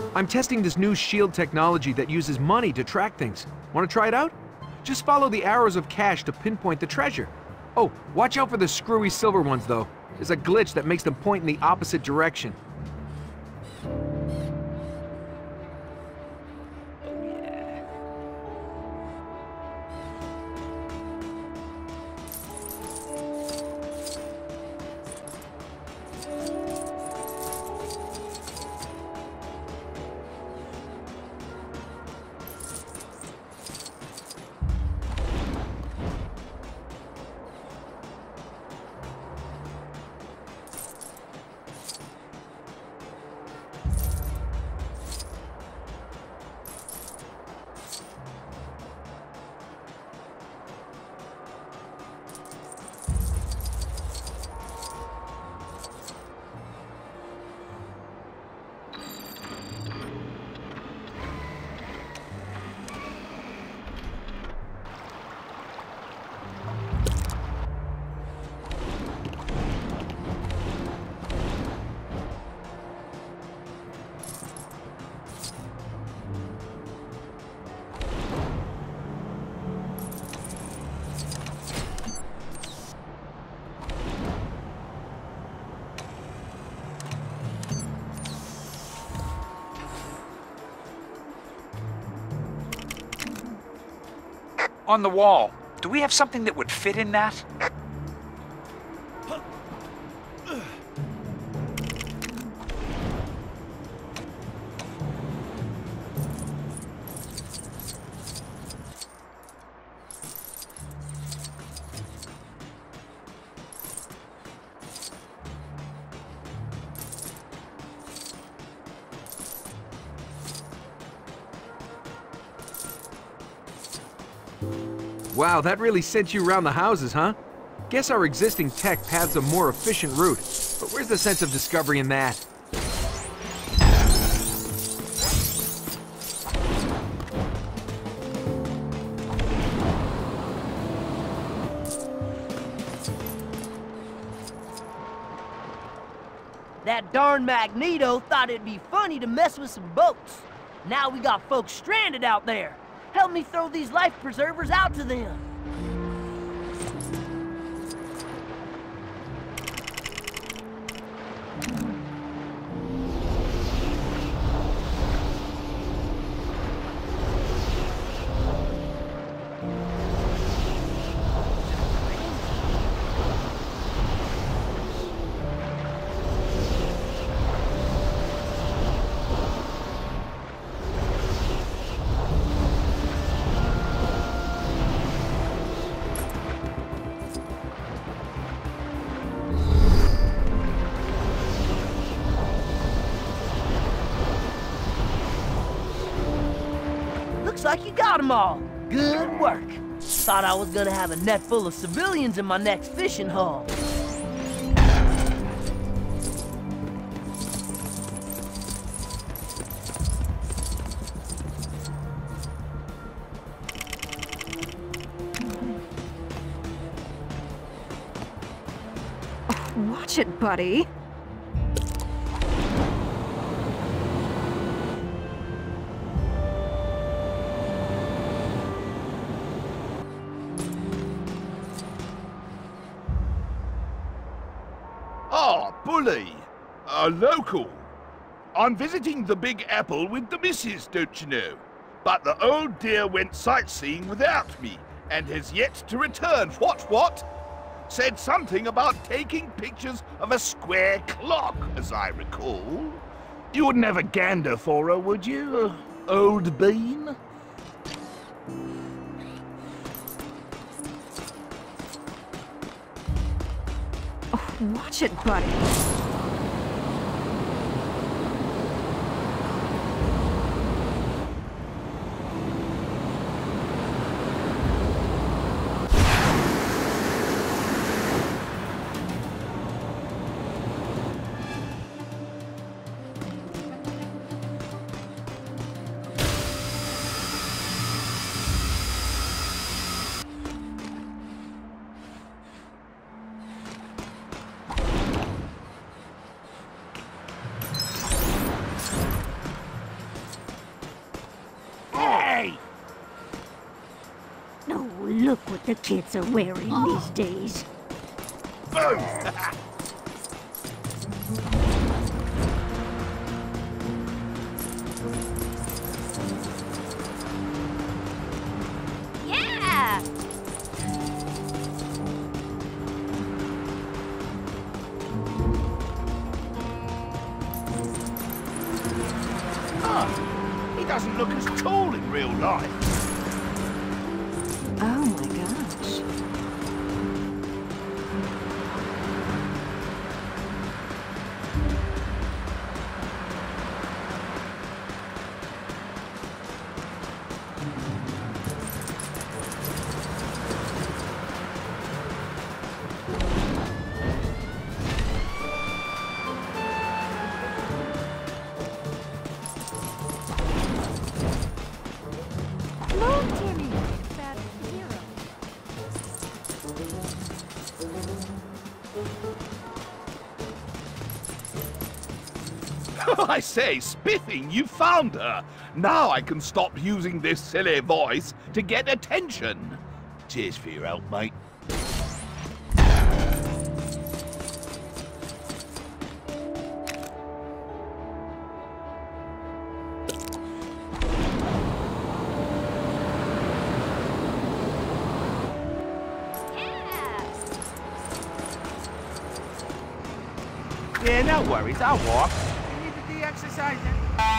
I'm testing this new shield technology that uses money to track things. Want to try it out? Just follow the arrows of cash to pinpoint the treasure. Oh, watch out for the screwy silver ones, though. There's a glitch that makes them point in the opposite direction. On the wall, do we have something that would fit in that? Wow, that really sent you around the houses, huh? Guess our existing tech paths a more efficient route, but where's the sense of discovery in that? That darn Magneto thought it'd be funny to mess with some boats. Now we got folks stranded out there. Help me throw these life preservers out to them. Looks like you got them all. Good work. Thought I was gonna have a net full of civilians in my next fishing haul. Watch it, buddy. Ah, Bully. A local. I'm visiting the Big Apple with the missus, don't you know? But the old dear went sightseeing without me, and has yet to return. What? Said something about taking pictures of a square clock, as I recall. You wouldn't have a gander for her, would you, old bean? Oh, watch it, buddy. what the kids are wearing these days. Boom! Yeah! He doesn't look as tall in real life. Oh my gosh. Hello, Timmy. That hero. I say, Spiffing, you found her. Now I can stop using this silly voice to get attention. Cheers for your help, mate. Yeah, no worries, I'll walk. You need to de-exercise it.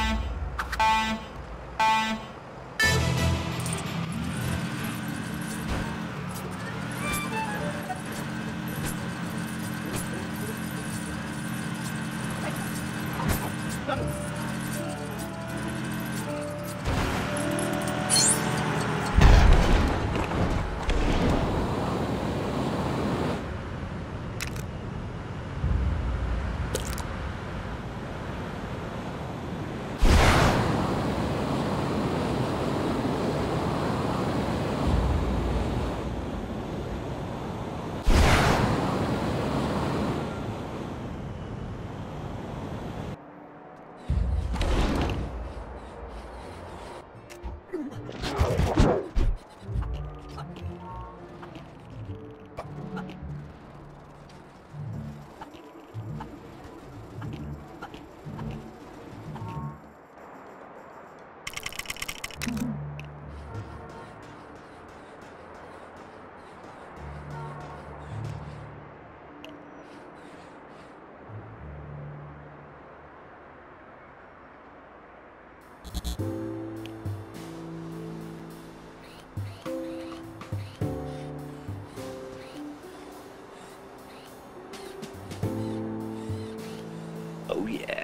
Oh, yeah.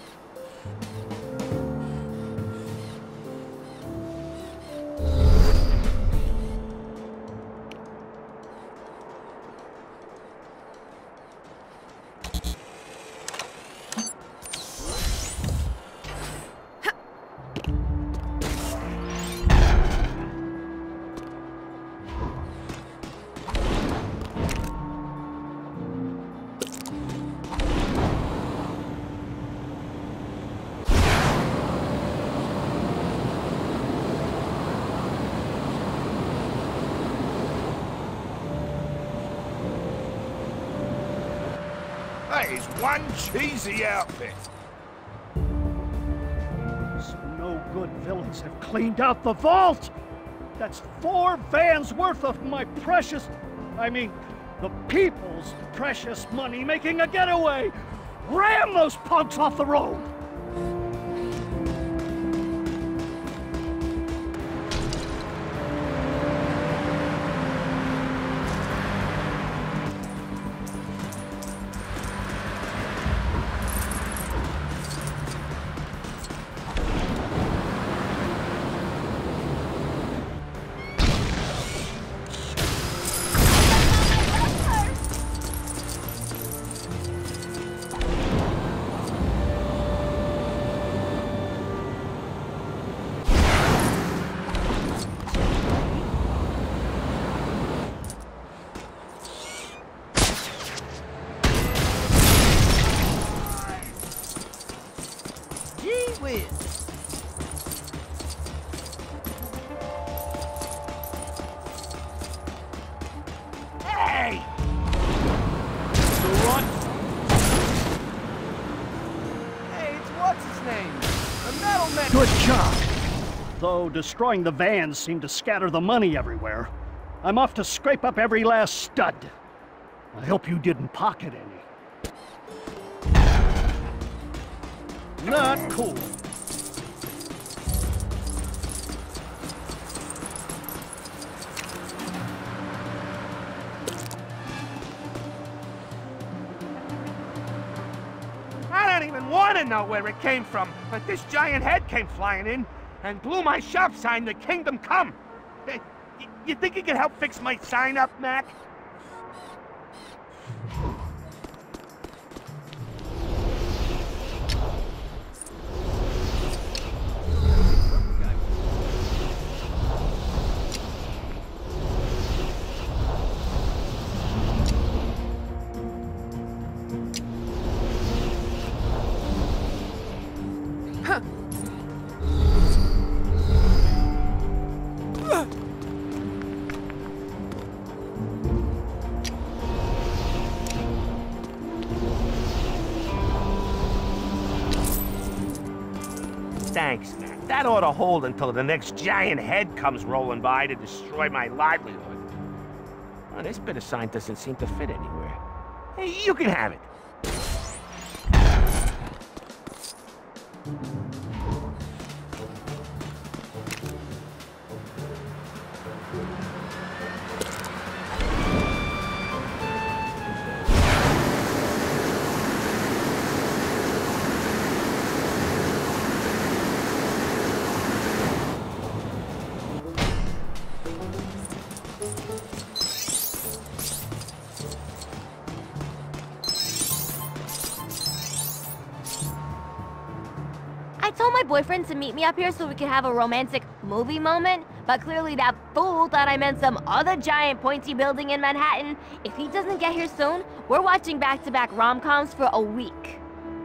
That is one cheesy outfit. Some no-good villains have cleaned out the vault! That's 4 vans worth of my precious... I mean, the people's precious money making a getaway! Ram those punks off the road! Good job. Though destroying the vans seemed to scatter the money everywhere. I'm off to scrape up every last stud. I hope you didn't pocket any. Not cool. I don't even want to know where it came from, but this giant head came flying in and blew my shop sign, The Kingdom Come. You think you can help fix my sign up, Mac? Thanks, Mac. That ought to hold until the next giant head comes rolling by to destroy my livelihood. Oh, this bit of sign doesn't seem to fit anywhere. Hey, you can have it. I told my boyfriend to meet me up here so we could have a romantic movie moment, but clearly that fool thought I meant some other giant pointy building in Manhattan. If he doesn't get here soon, we're watching back-to-back rom-coms for a week.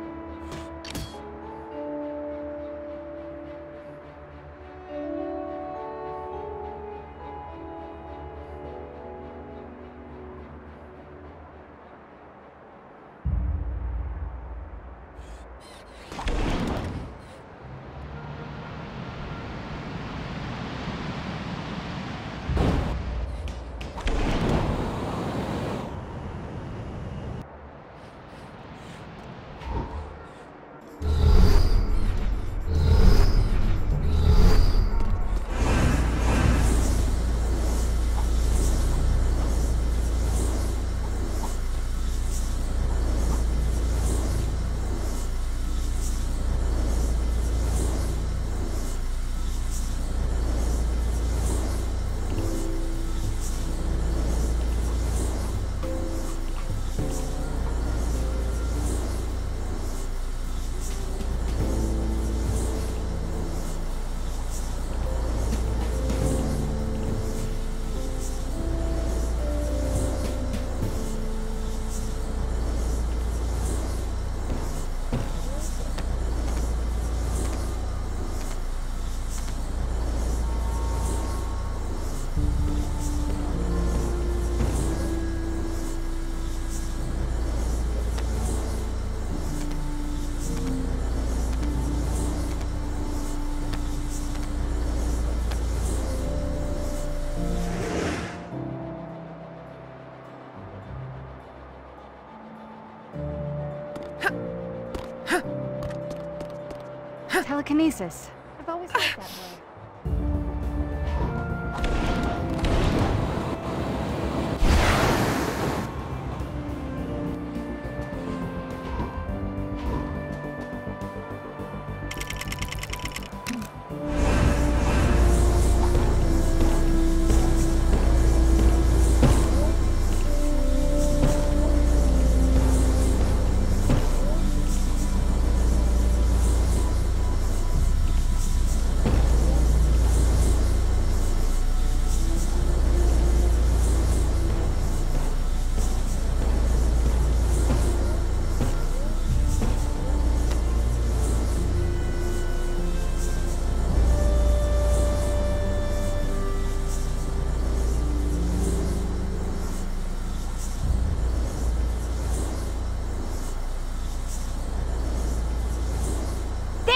Telekinesis. I've always liked that word.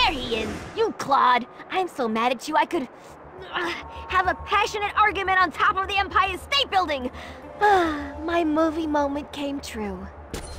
There he is, you Claude. I'm so mad at you I could have a passionate argument on top of the Empire State Building. My movie moment came true.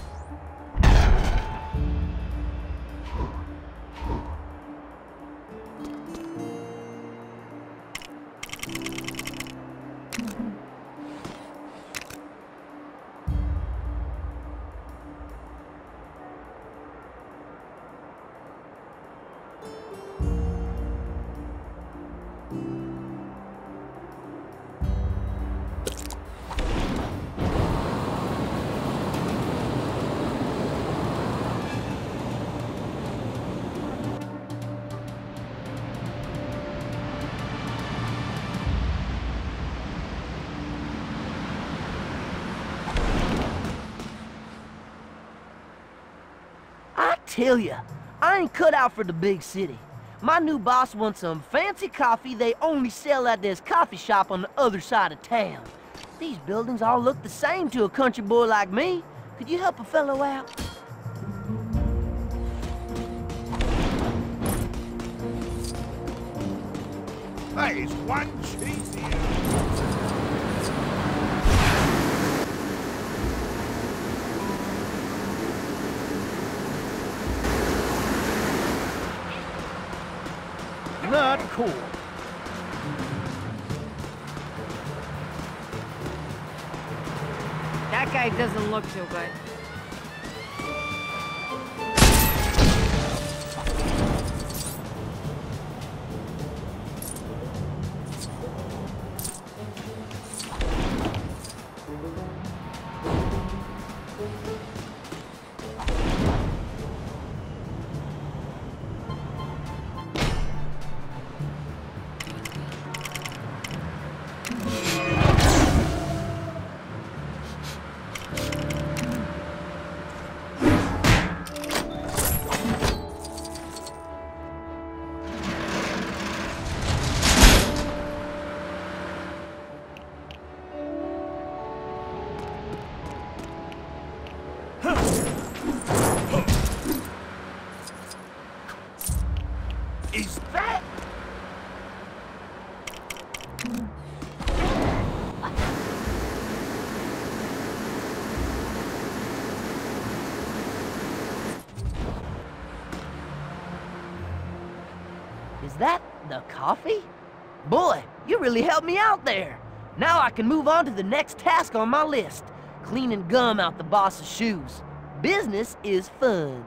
Tell ya, I ain't cut out for the big city. My new boss wants some fancy coffee they only sell at this coffee shop on the other side of town. These buildings all look the same to a country boy like me. Could you help a fellow out? That is one cheesy. Not cool. That guy doesn't look too good. Is that? Is that the coffee? Boy, you really helped me out there. Now I can move on to the next task on my list. Cleaning gum out the boss's shoes. Business is fun.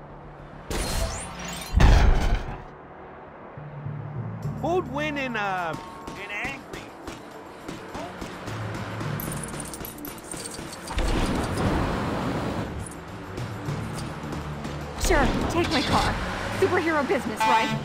Who'd win in angry? Sure, take my car. Superhero business, right?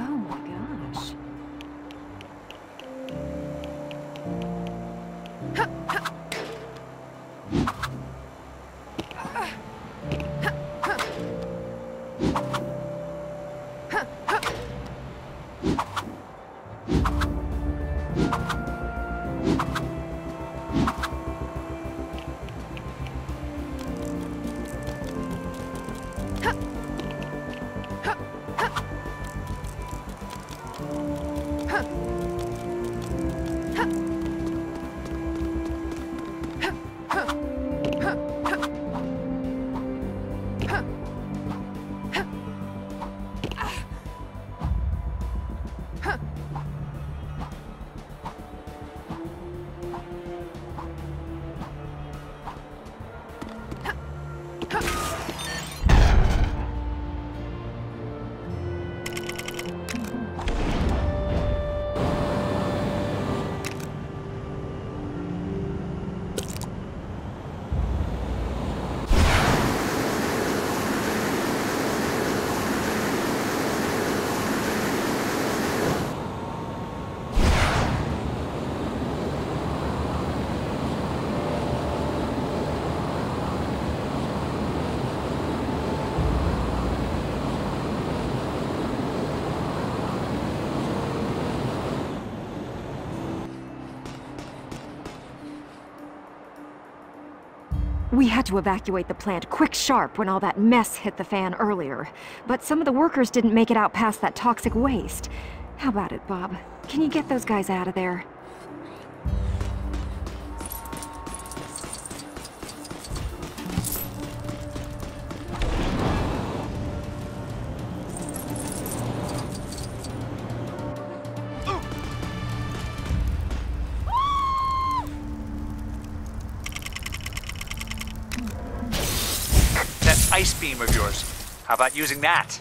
Oh my gosh. We had to evacuate the plant quick sharp when all that mess hit the fan earlier. But some of the workers didn't make it out past that toxic waste. How about it, Bob? Can you get those guys out of there? Ice beam of yours. How about using that?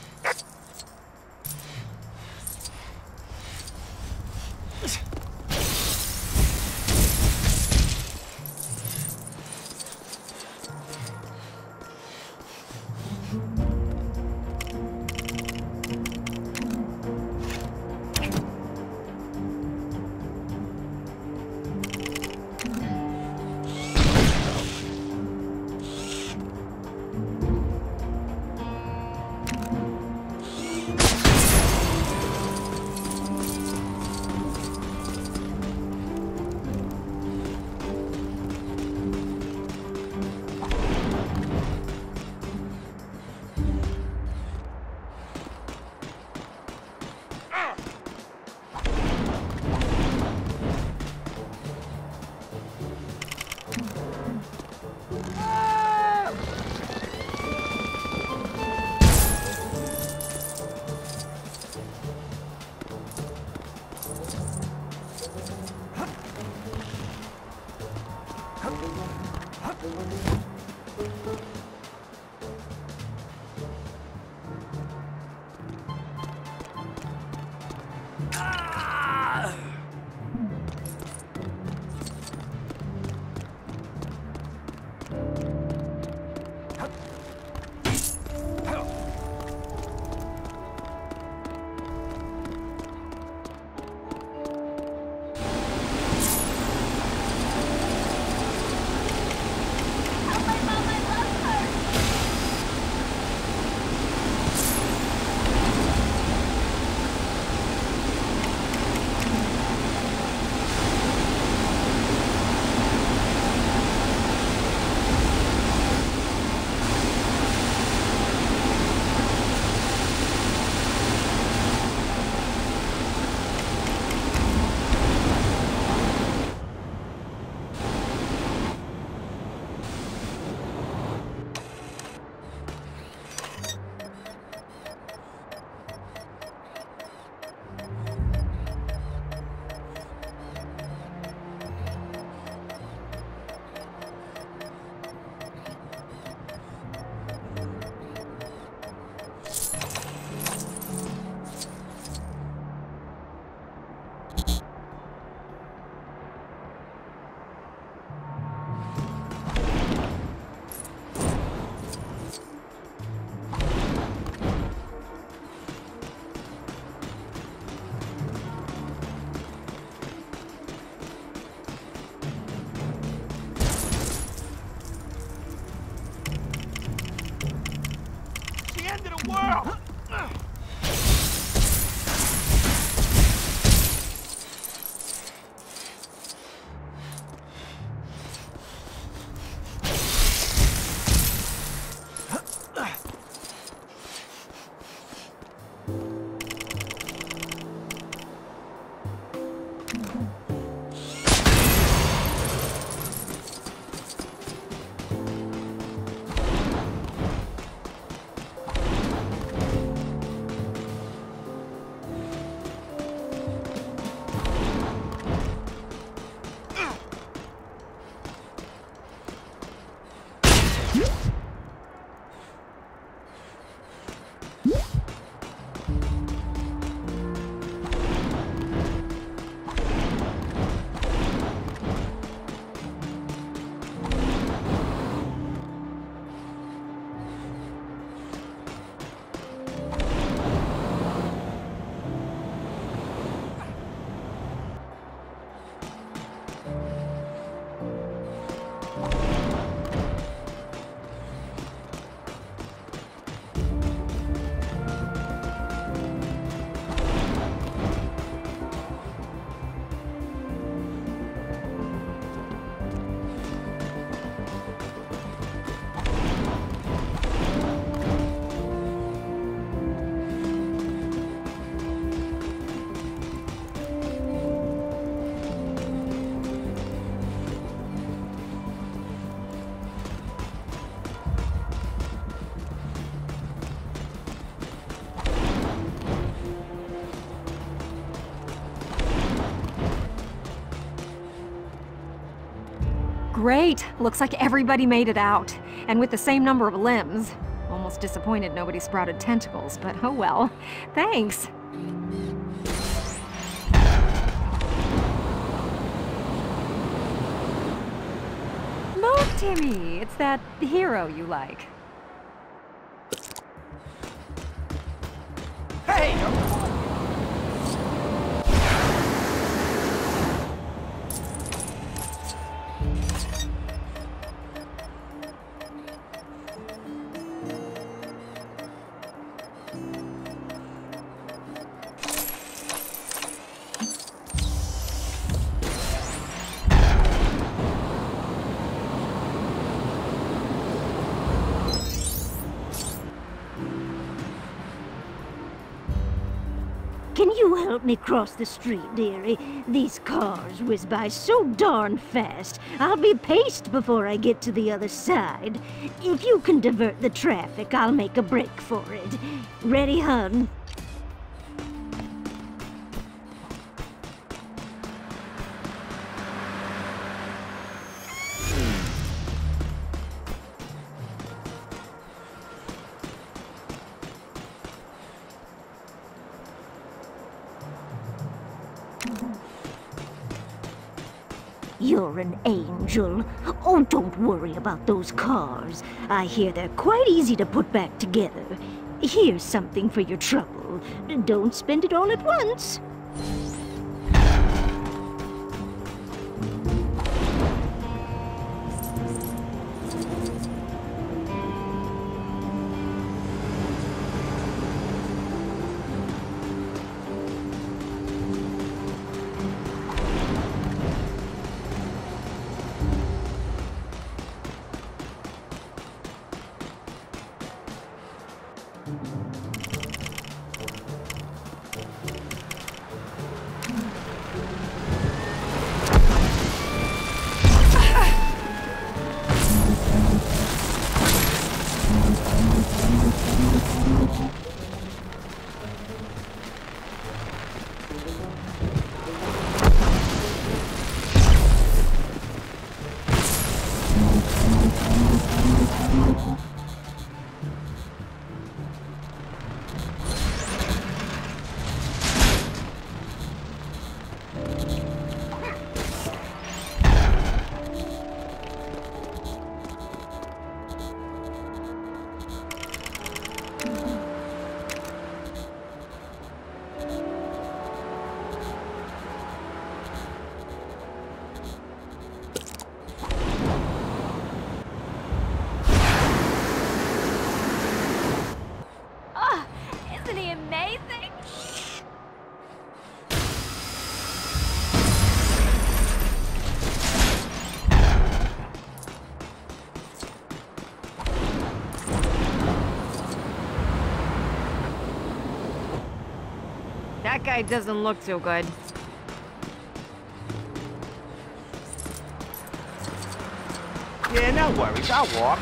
Great! Looks like everybody made it out. And with the same number of limbs. Almost disappointed nobody sprouted tentacles, but oh well. Thanks! Move, Timmy! It's that hero you like. Hey! Can you help me cross the street, dearie? These cars whiz by so darn fast. I'll be paced before I get to the other side. If you can divert the traffic, I'll make a break for it. Ready, hun? You're an angel. Oh, don't worry about those cars. I hear they're quite easy to put back together. Here's something for your trouble. Don't spend it all at once. That guy doesn't look too good. Yeah, no worries, I'll walk.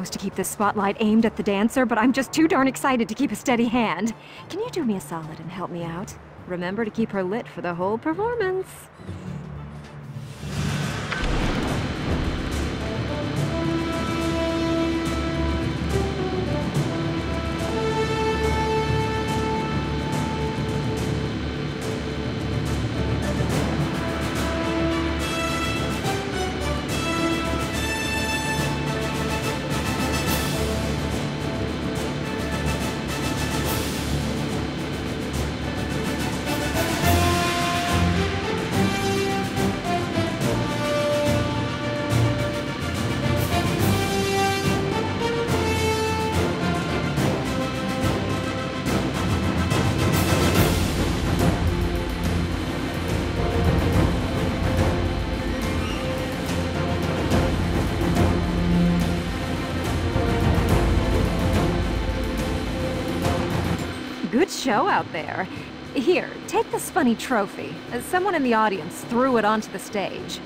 supposed to keep this spotlight aimed at the dancer, but I'm just too darn excited to keep a steady hand. Can you do me a solid and help me out? Remember to keep her lit for the whole performance. Good show out there. Here, take this funny trophy. Someone in the audience threw it onto the stage.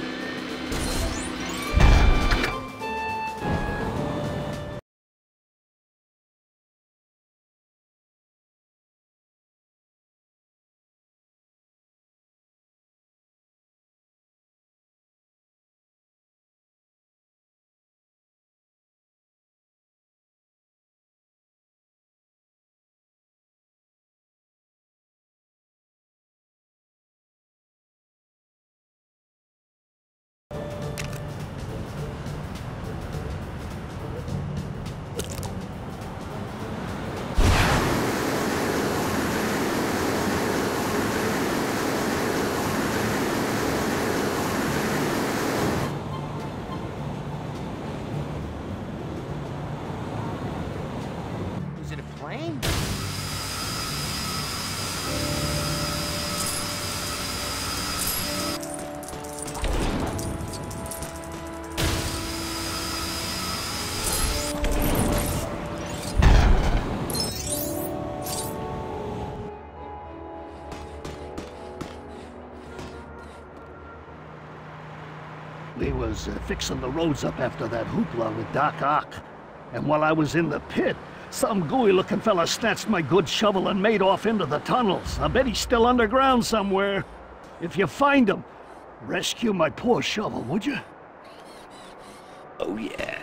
We was fixing the roads up after that hoopla with Doc Ock. And while I was in the pit, some gooey-looking fella snatched my good shovel and made off into the tunnels. I bet he's still underground somewhere. If you find him, rescue my poor shovel, would you? Oh, yeah.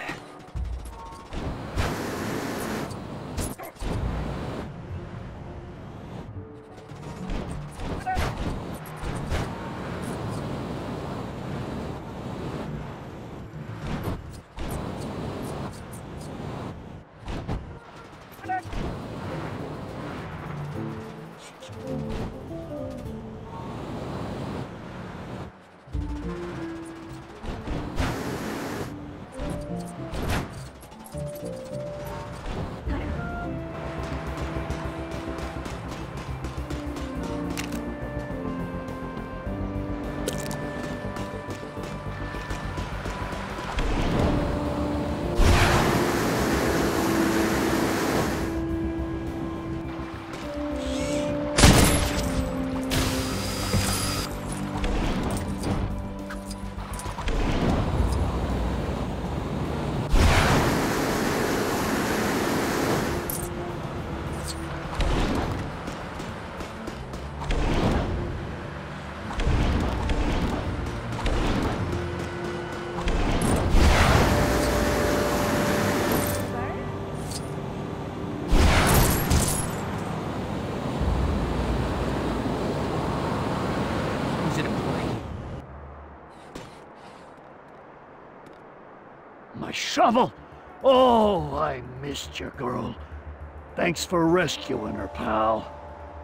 My shovel! Oh, I missed you, girl. Thanks for rescuing her, pal.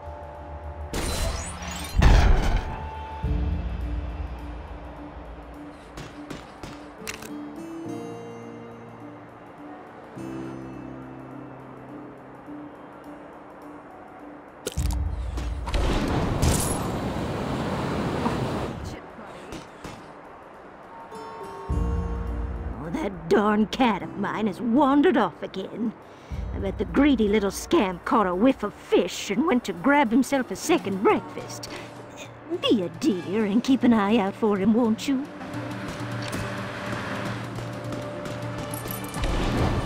That darn cat of mine has wandered off again. I bet the greedy little scamp caught a whiff of fish and went to grab himself a second breakfast. Be a dear and keep an eye out for him, won't you?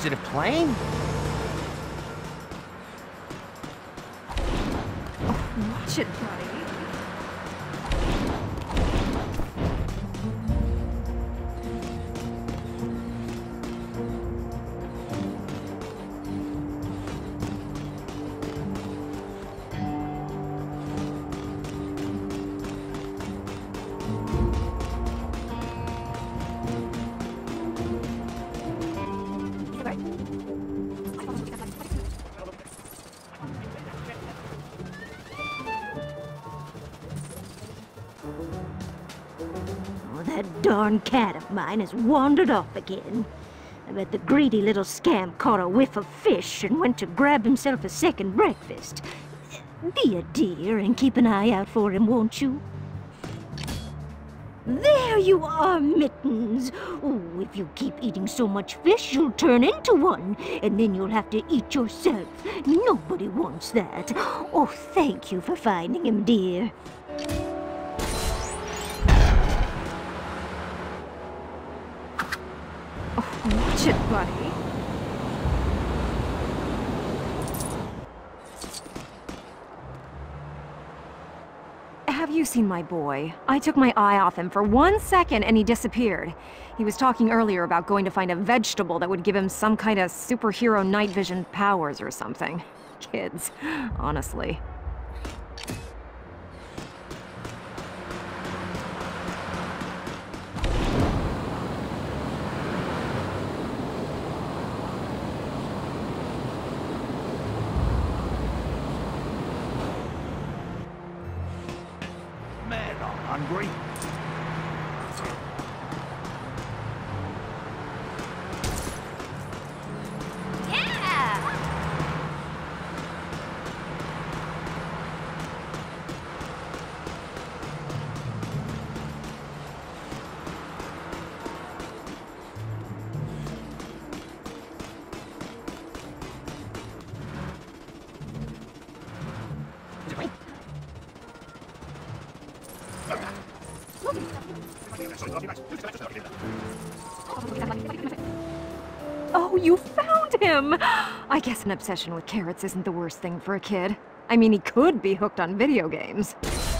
Is it a plane? Watch it, buddy. Oh, that darn cat of mine has wandered off again. I bet the greedy little scamp caught a whiff of fish and went to grab himself a second breakfast. Be a dear and keep an eye out for him, won't you? There you are, Mittens! Oh, if you keep eating so much fish, you'll turn into one, and then you'll have to eat yourself. Nobody wants that. Oh, thank you for finding him, dear. Watch it, buddy. Have you seen my boy? I took my eye off him for 1 second and he disappeared. He was talking earlier about going to find a vegetable that would give him some kind of superhero night vision powers or something. Kids, honestly. Hungry? Oh, you found him! I guess an obsession with carrots isn't the worst thing for a kid. I mean, he could be hooked on video games.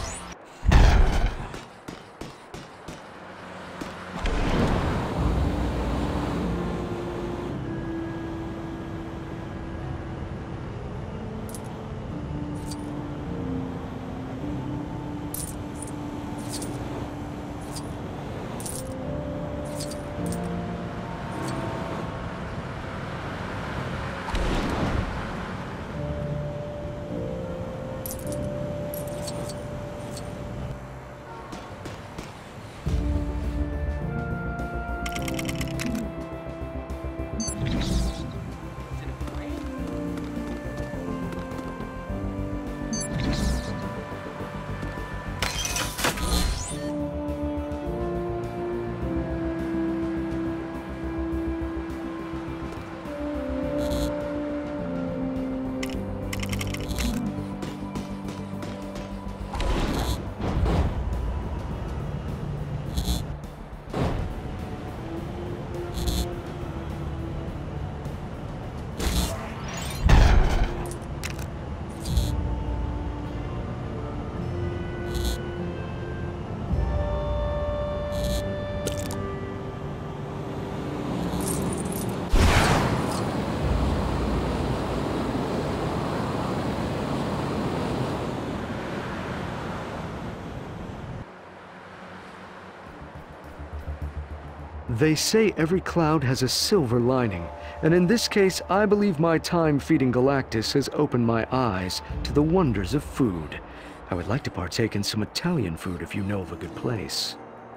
They say every cloud has a silver lining, and in this case, I believe my time feeding Galactus has opened my eyes to the wonders of food. I would like to partake in some Italian food if you know of a good place.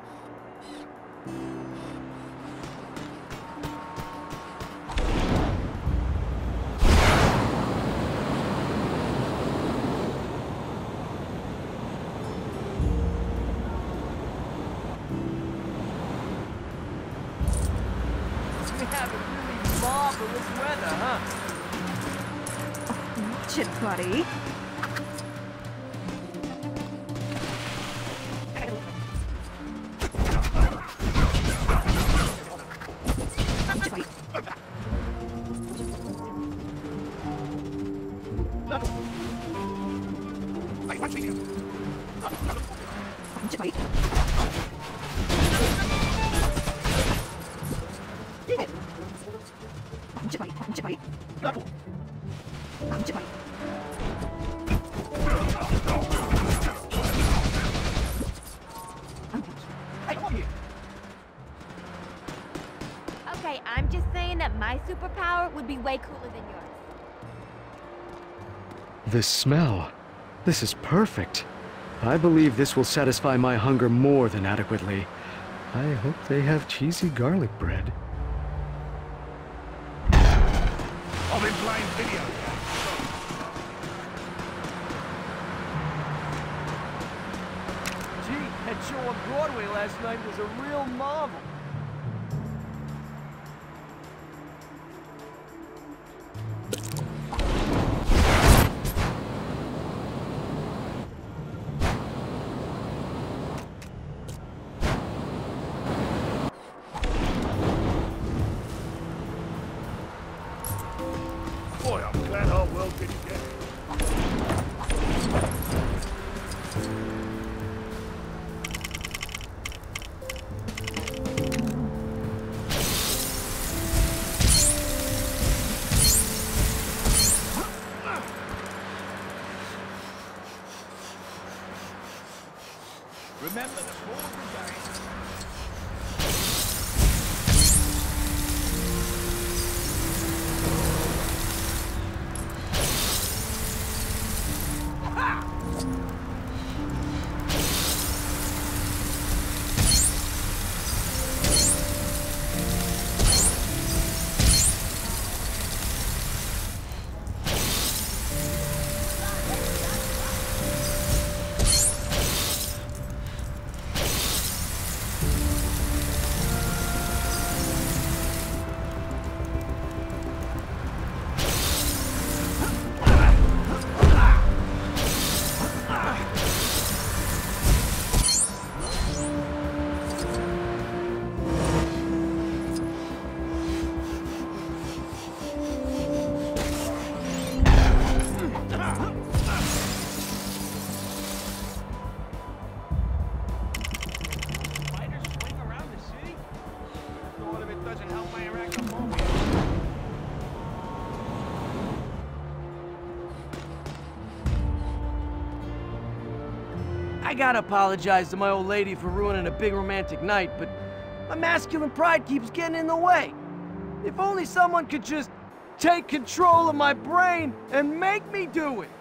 Watch it, buddy. Okay, I'm just saying that my superpower would be way cooler than yours. This smell. This is perfect. I believe this will satisfy my hunger more than adequately. I hope they have cheesy garlic bread. I've been playing video games. Gee, that show on Broadway last night was a real marvel. Boy, I'm glad our world didn't get it. Remember the rules of the game. I gotta apologize to my old lady for ruining a big romantic night, but my masculine pride keeps getting in the way. If only someone could just take control of my brain and make me do it.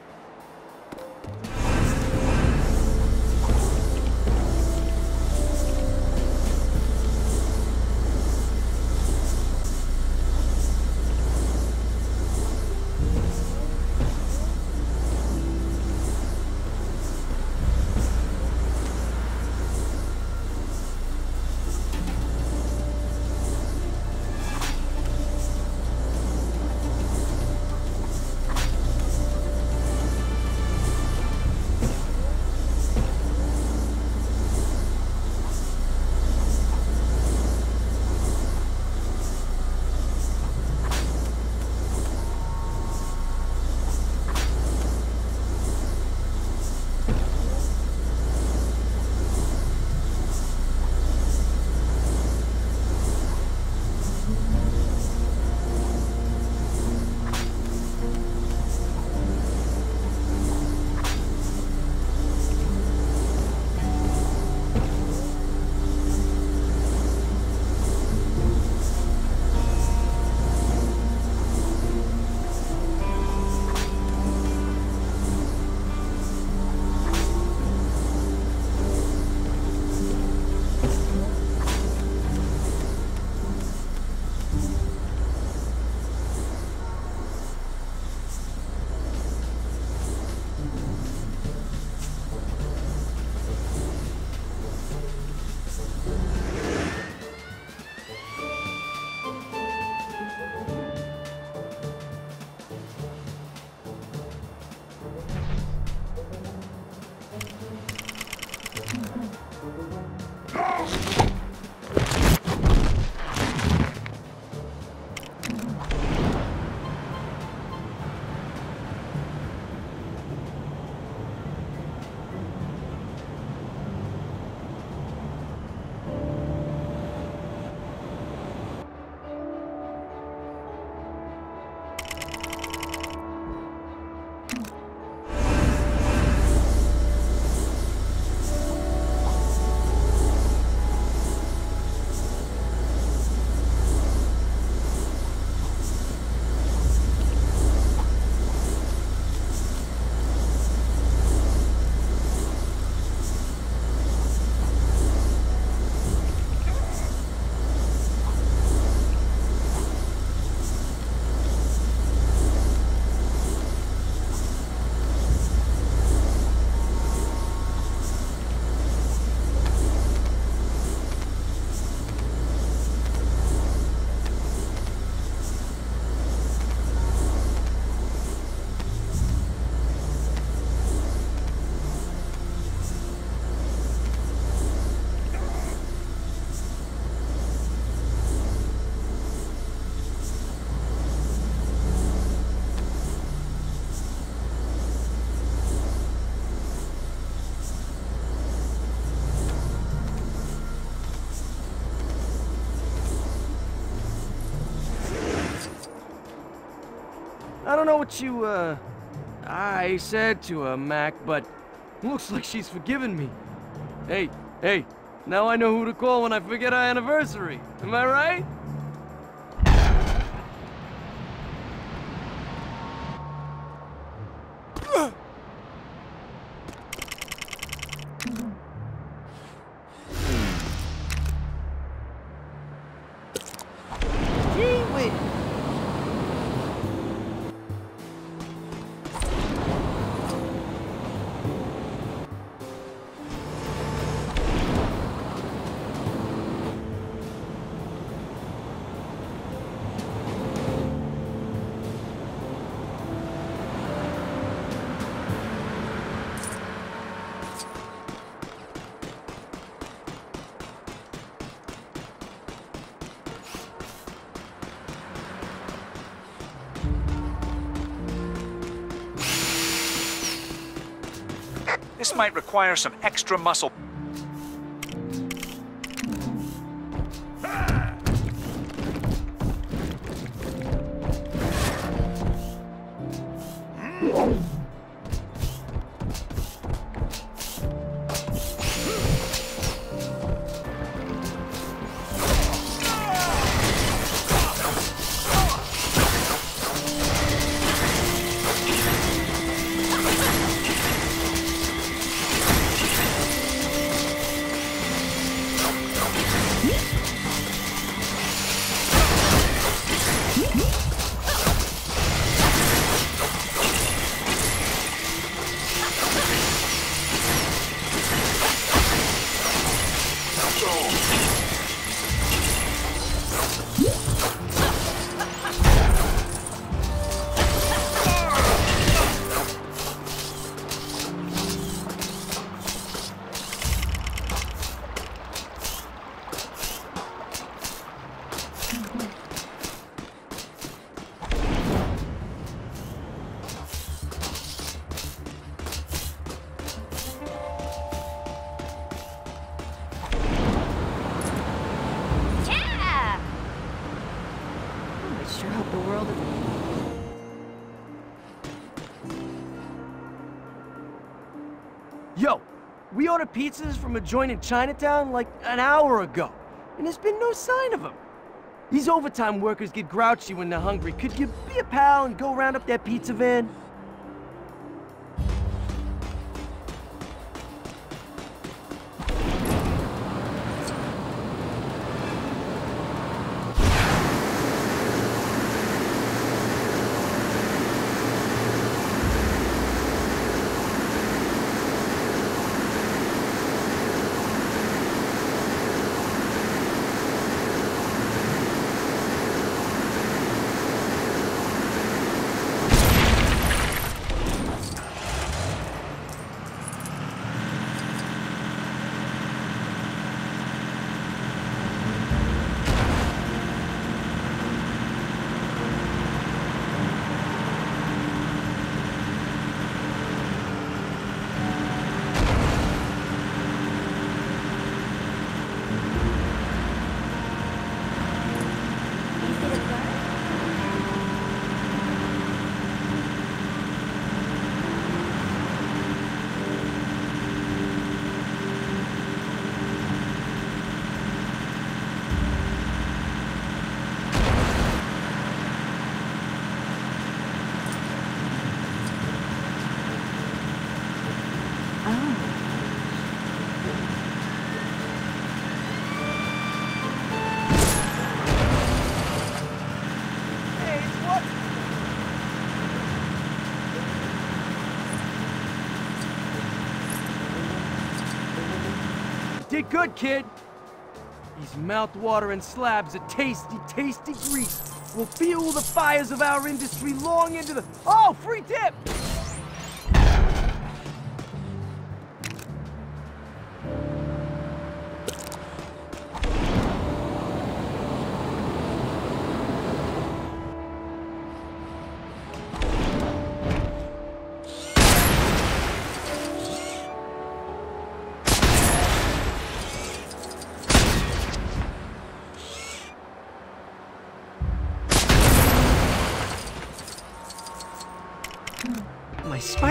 I don't know what you, I said to her, Mac, but looks like she's forgiven me. Hey, now I know who to call when I forget our anniversary. Am I right? This might require some extra muscle. Yo, we ordered pizzas from a joint in Chinatown like an hour ago, and there's been no sign of them. These overtime workers get grouchy when they're hungry. Could you be a pal and go round up that pizza van? Did good, kid. These mouth-watering slabs of tasty, tasty grease will fuel the fires of our industry long into the... Oh, free tip!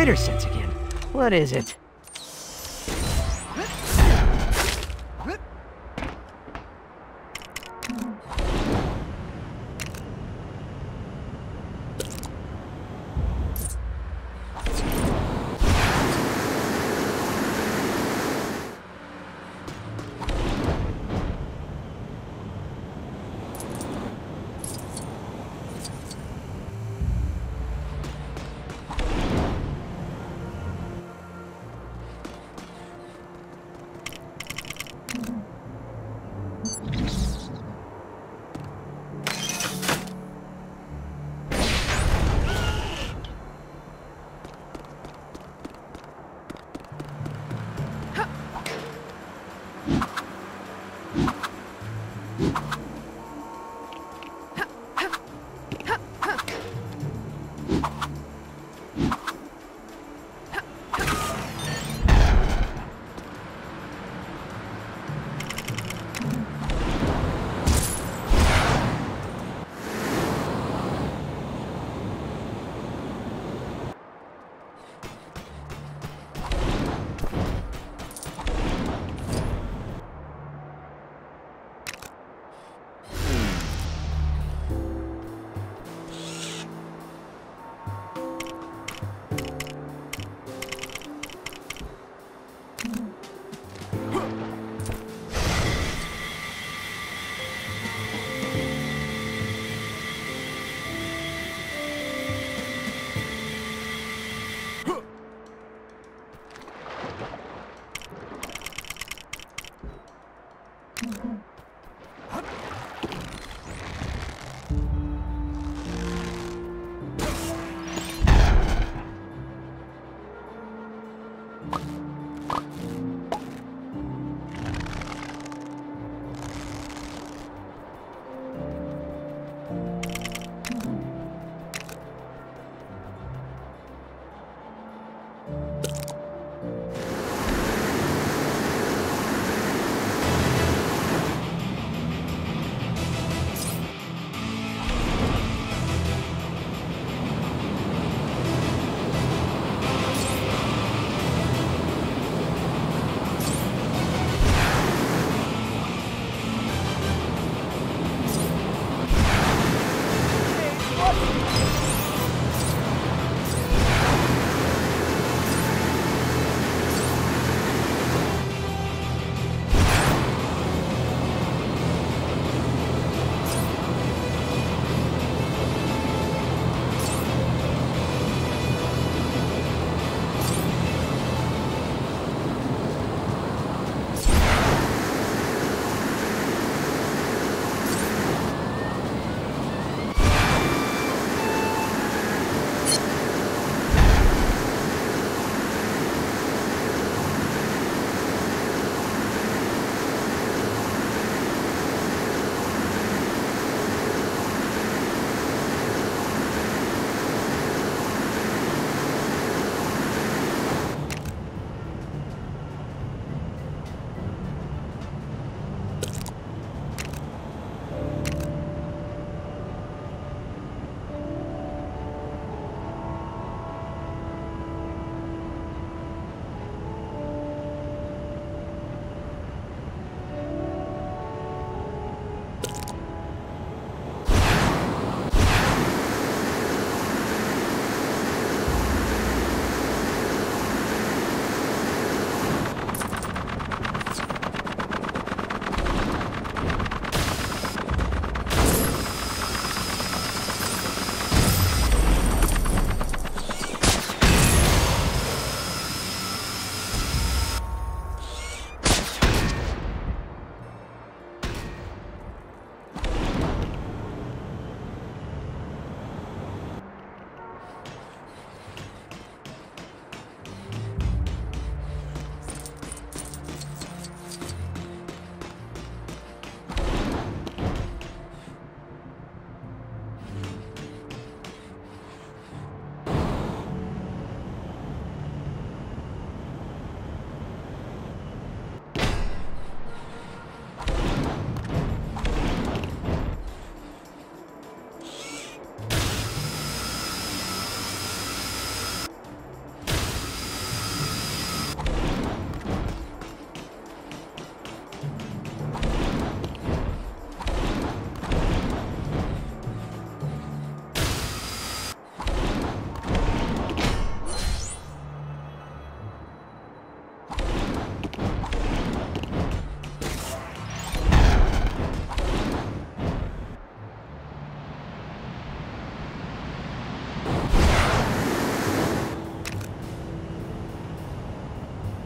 spider sense again. What is it?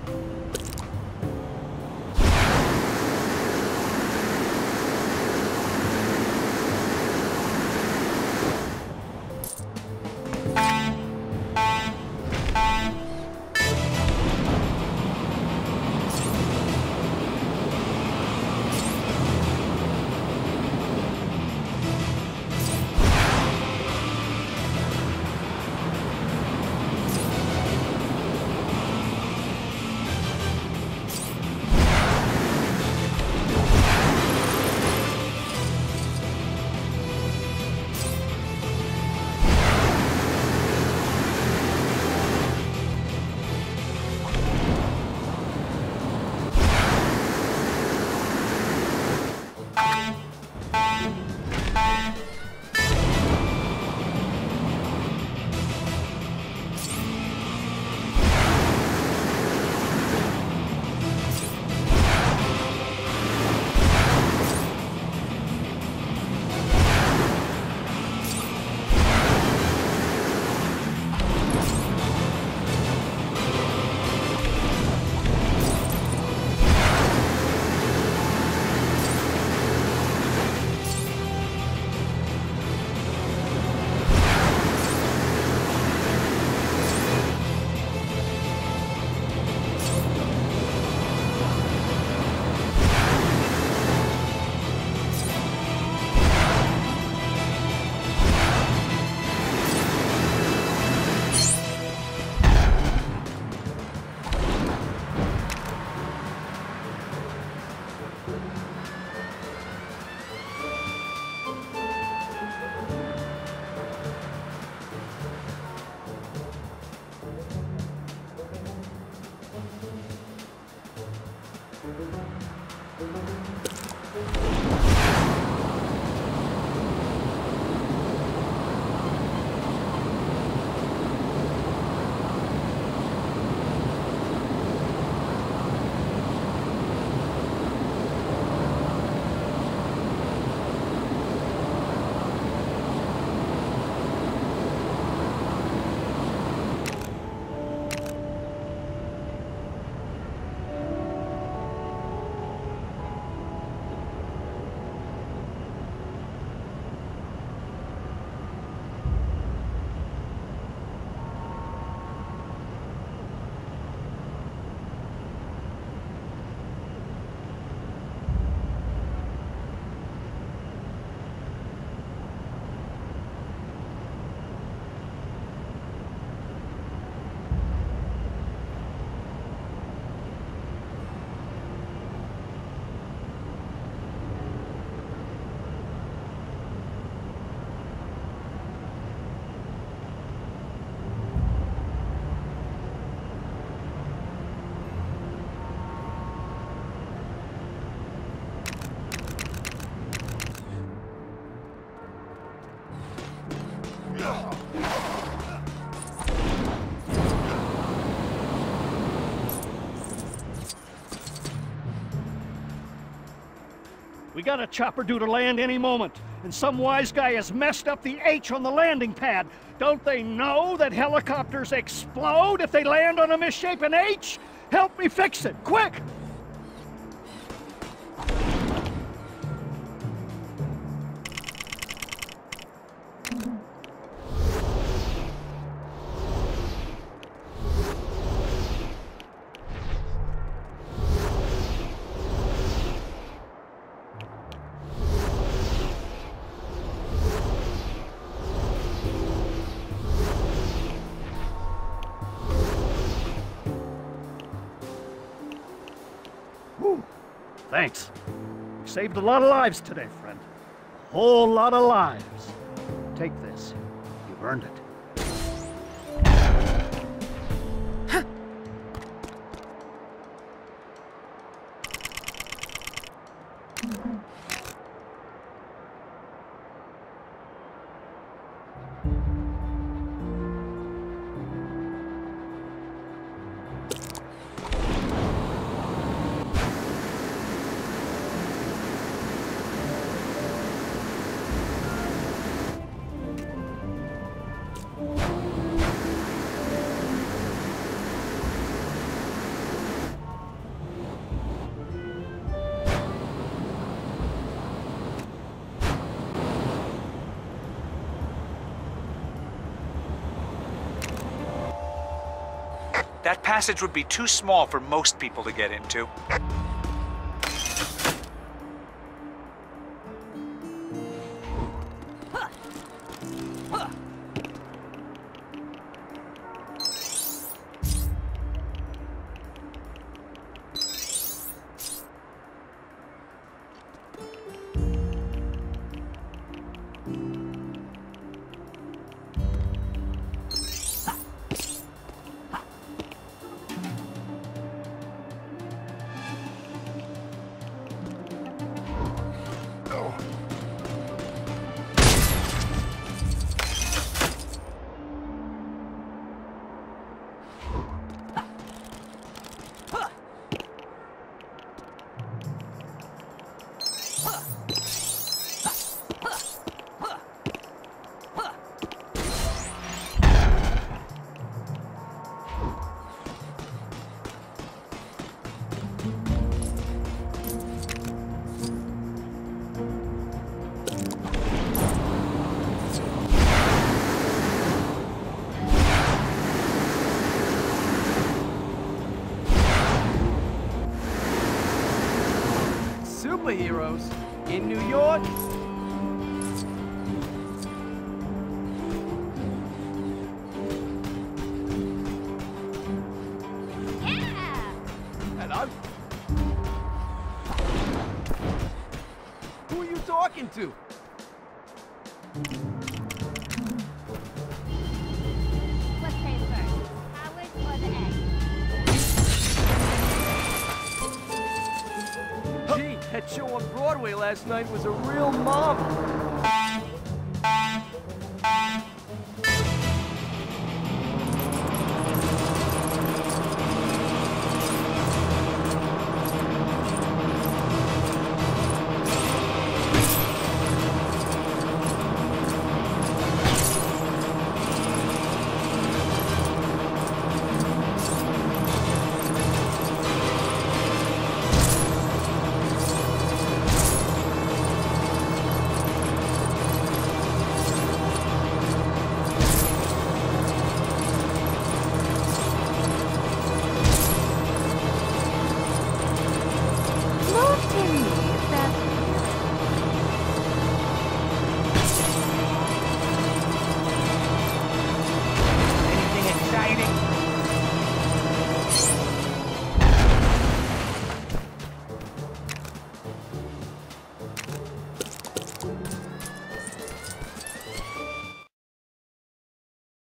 We got a chopper due to land any moment, and some wise guy has messed up the H on the landing pad. Don't they know that helicopters explode if they land on a misshapen H? Help me fix it, quick! Thanks. You saved a lot of lives today, friend. A whole lot of lives. Take this. You've earned it. That passage would be too small for most people to get into. Superheroes in New York? Yeah! Hello? Who are you talking to? What came first, Howard or the egg? Gee, that show on Broadway last night was a real marvel.